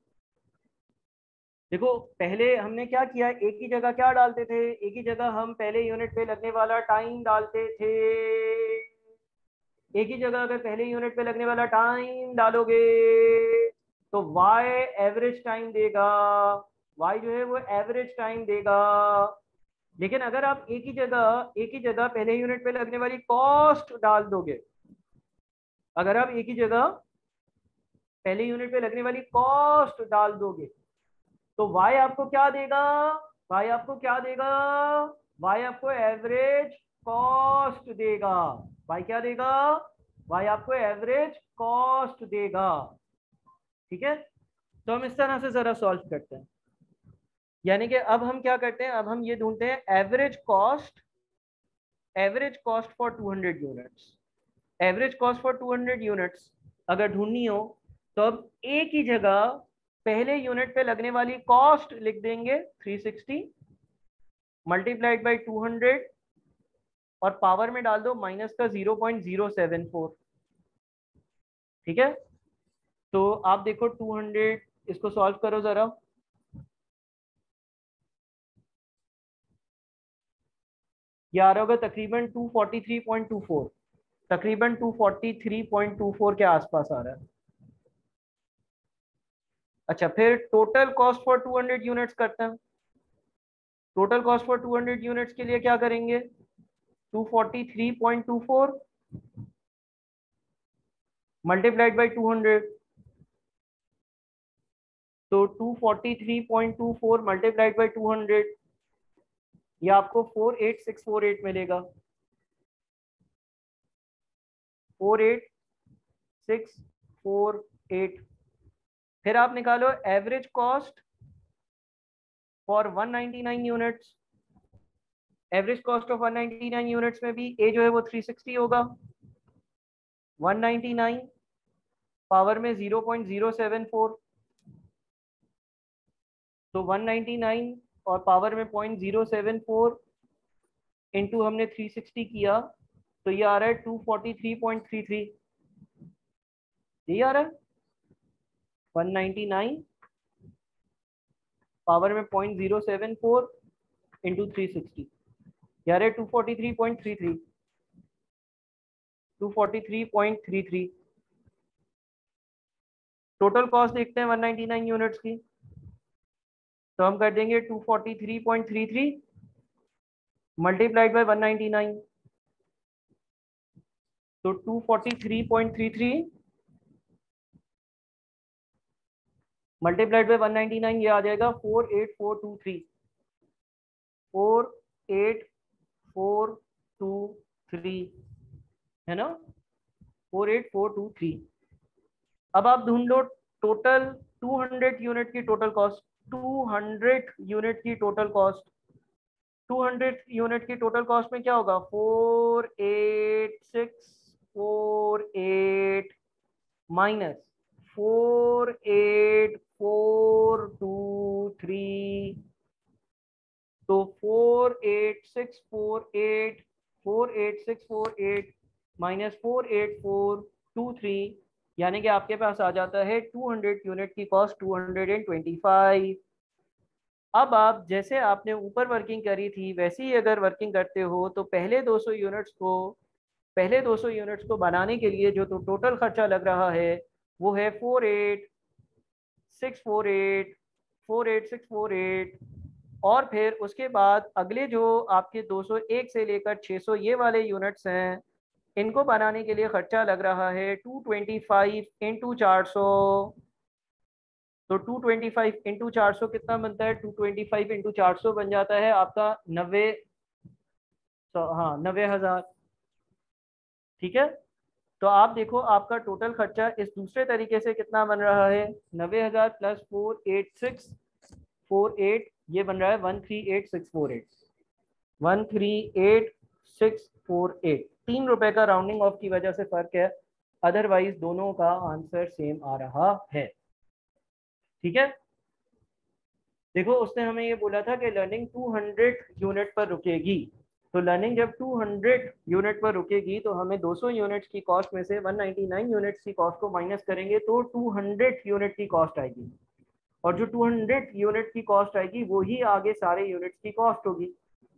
Speaker 1: देखो पहले हमने क्या किया, एक ही जगह क्या डालते थे, एक ही जगह हम पहले यूनिट पे लगने वाला टाइम डालते थे। एक ही जगह अगर पहले यूनिट पे लगने वाला टाइम डालोगे तो y एवरेज टाइम देगा, y जो है वो एवरेज टाइम देगा। लेकिन अगर आप एक ही जगह एक ही जगह पहले यूनिट पे लगने वाली कॉस्ट डाल दोगे, अगर आप एक ही जगह पहले यूनिट पे लगने वाली कॉस्ट डाल दोगे तो y आपको क्या देगा, y आपको क्या देगा, y आपको एवरेज कॉस्ट देगा। y क्या देगा, y आपको एवरेज कॉस्ट देगा। ठीक है, तो हम इस तरह से जरा सॉल्व करते हैं। यानी कि अब हम क्या करते हैं, अब हम ये ढूंढते हैं average cost, average cost for two hundred units, average cost for two hundred units अगर ढूंढनी हो तो अब एक ही जगह पहले यूनिट पे लगने वाली कॉस्ट लिख देंगे three sixty multiplied by two hundred और पावर में डाल दो माइनस का zero point zero seven four. ठीक है, तो आप देखो टू हंड्रेड, इसको सॉल्व करो जरा। ये आ रहा होगा तकरीबन two forty three point two four, तकरीबन two forty three point two four के आसपास आ रहा है। अच्छा, फिर total cost for two hundred units करते हैं। Total cost for two hundred units के लिए क्या करेंगे, two forty three point two four multiplied by two hundred. तो two forty three point two four multiplied by two hundred, ये आपको four eight six four eight मिलेगा। Four eight six four eight. फिर आप निकालो average cost for one ninety nine units. Average cost of one ninety nine units में भी ए जो है वो थ्री सिक्सटी होगा। वन नाइंटी नाइन पावर में zero point zero seven four, तो वन नाइंटी नाइन और पावर में point zero seven four into हमने थ्री सिक्सटी किया, तो ये आ रहा है two forty three point three three. यही आ रहा है वन नाइंटी नाइन पावर में point zero seven four into three sixty, यार है two forty three point three three, two forty three point three three. Total cost देखते हैं one ninety nine units की, तो हम कर देंगे two forty three point three three multiplied by one ninety nine, तो two forty three point three three multiplied by one ninety nine, ये आ जाएगा four eight four two three, four eight four two three, है ना, four eight four two three. अब आप ढूंढ लो टोटल टू हंड्रेड यूनिट की total cost, two hundred unit की total cost. Two hundred unit की टोटल कॉस्ट में क्या होगा, four eight six four eight minus four eight four two three, तो four eight six four eight, four eight six four eight minus four eight four two three, यानी कि आपके पास आ जाता है टू हंड्रेड यूनिट की cost two hundred twenty five. अब आप जैसे आपने ऊपर वर्किंग करी थी वैसे ही अगर वर्किंग करते हो तो पहले दो सौ यूनिट्स को पहले दो सौ यूनिट्स को बनाने के लिए जो तो टोटल खर्चा लग रहा है वो है four eight six four eight, four eight six four eight. और फिर उसके बाद अगले जो आपके दो सौ एक से लेकर छह सौ ये वाले यूनिट्स हैं, इनको बनाने के लिए खर्चा लग रहा है टू ट्वेंटी फाइव इंटू चार सौ। तो टू ट्वेंटी फाइव इंटू चार सौ कितना बनता है, टू ट्वेंटी फाइव इंटू चार सौ बन जाता है आपका नब्बे, हाँ नब्बे हजार। ठीक है, तो आप देखो आपका टोटल खर्चा इस दूसरे तरीके से कितना बन रहा है, नब्बे हजार plus four eight six four eight, ये बन रहा है one three eight six four eight, one three eight six four eight. तीन रुपए का राउंडिंग ऑफ की वजह से फर्क है, अदरवाइज दोनों का आंसर सेम आ रहा है। ठीक है, देखो उसने हमें ये बोला था कि लर्निंग टू हंड्रेड यूनिट पर रुकेगी, तो लर्निंग जब टू हंड्रेड यूनिट पर रुकेगी तो हमें दो सौ यूनिट्स की कॉस्ट में से वन नाइंटी नाइन यूनिट्स की कॉस्ट को माइनस करेंगे तो टू हंड्रेड यूनिट की कॉस्ट आएगी, और जो टू हंड्रेड यूनिट की कॉस्ट आएगी वो ही आगे सारे यूनिट्स की कॉस्ट होगी।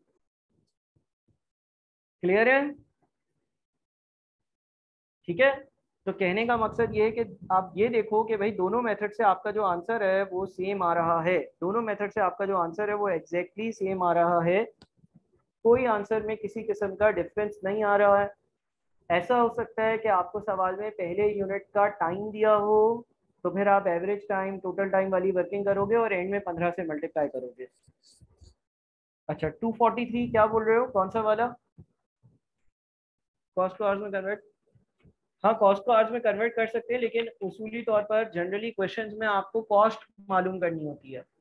Speaker 1: क्लियर है? ठीक है, तो कहने का मकसद ये है कि आप ये देखो कि भाई दोनों मेथड से आपका जो आंसर है वो सेम आ रहा है, दोनों मेथड से आपका जो आंसर है वो एग्जैक्टली सेम आ रहा है, कोई आंसर में किसी किस्म का डिफरेंस नहीं आ रहा है। ऐसा हो सकता है कि आपको सवाल में पहले यूनिट का टाइम दिया हो, तो फिर आप एवरेज टाइम टोटल टाइम वाली वर्किंग करोगे और एंड में पंद्रह से मल्टीप्लाई करोगे। अच्छा, टू फोर्टी थ्री क्या बोल रहे हो, कौन सा वाला, कॉस्ट को आवर्स में कन्वर्ट, हाँ कॉस्ट को आवर्स में कन्वर्ट कर सकते हैं, लेकिन उसूली तौर पर जनरली क्वेश्चंस में आपको कॉस्ट मालूम करनी होती है।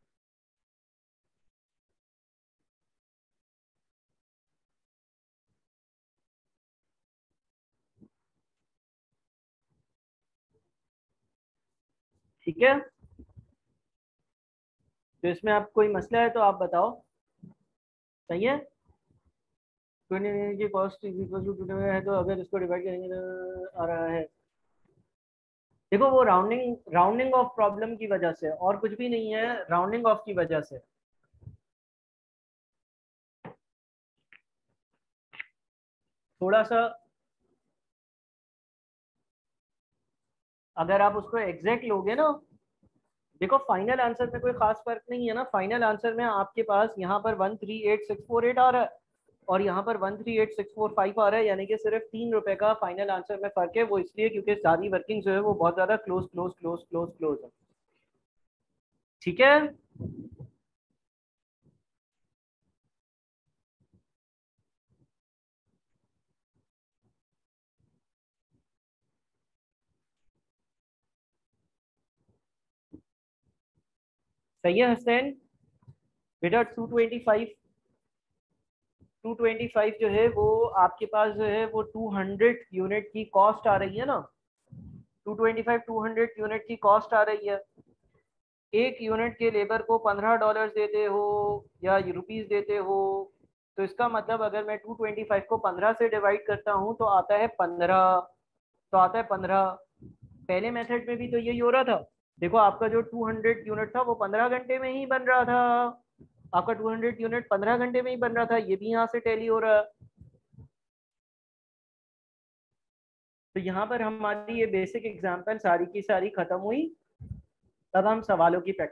Speaker 1: ठीक है, तो इसमें आप कोई मसला है तो आप बताओ। सही है, ट्वेंटी की कॉस्ट इज इक्वल टू है, तो अगर इसको डिवाइड करेंगे तो आ रहा है देखो वो राउंडिंग राउंडिंग ऑफ प्रॉब्लम की वजह से, और कुछ भी नहीं है, राउंडिंग ऑफ की वजह से। थोड़ा सा अगर आप उसको एग्जैक्ट लोगे ना, देखो फाइनल आंसर में कोई खास फर्क नहीं है ना। फाइनल आंसर में आपके पास यहाँ पर one three eight six four eight आ रहा है और यहाँ पर one three eight six four five आ रहा है, यानी कि सिर्फ तीन रुपए का फाइनल आंसर में फर्क है। वो इसलिए क्योंकि सारी वर्किंग जो है वो बहुत ज्यादा close close close close close है। ठीक है। सही है हसनैन बेटा। Two twenty five, two twenty five जो है वो आपके पास जो है वो टू हंड्रेड यूनिट की कॉस्ट आ रही है ना। Two twenty five two hundred unit की कॉस्ट आ रही है। एक यूनिट के लेबर को पंद्रह डॉलर देते हो या रुपीस देते हो, तो इसका मतलब अगर मैं टू ट्वेंटी फाइव को पंद्रह से डिवाइड करता हूँ तो आता है पंद्रह। तो आता है पंद्रह। पहले मेथड में भी तो यही हो रहा था। देखो आपका जो टू हंड्रेड यूनिट था वो पंद्रह घंटे में ही बन रहा था। आपका टू हंड्रेड यूनिट पंद्रह घंटे में ही बन रहा था, ये भी यहाँ से टैली हो रहा है। तो यहाँ पर हमारी ये बेसिक एग्जांपल सारी की सारी खत्म हुई। अब हम सवालों की प्रैक्टिस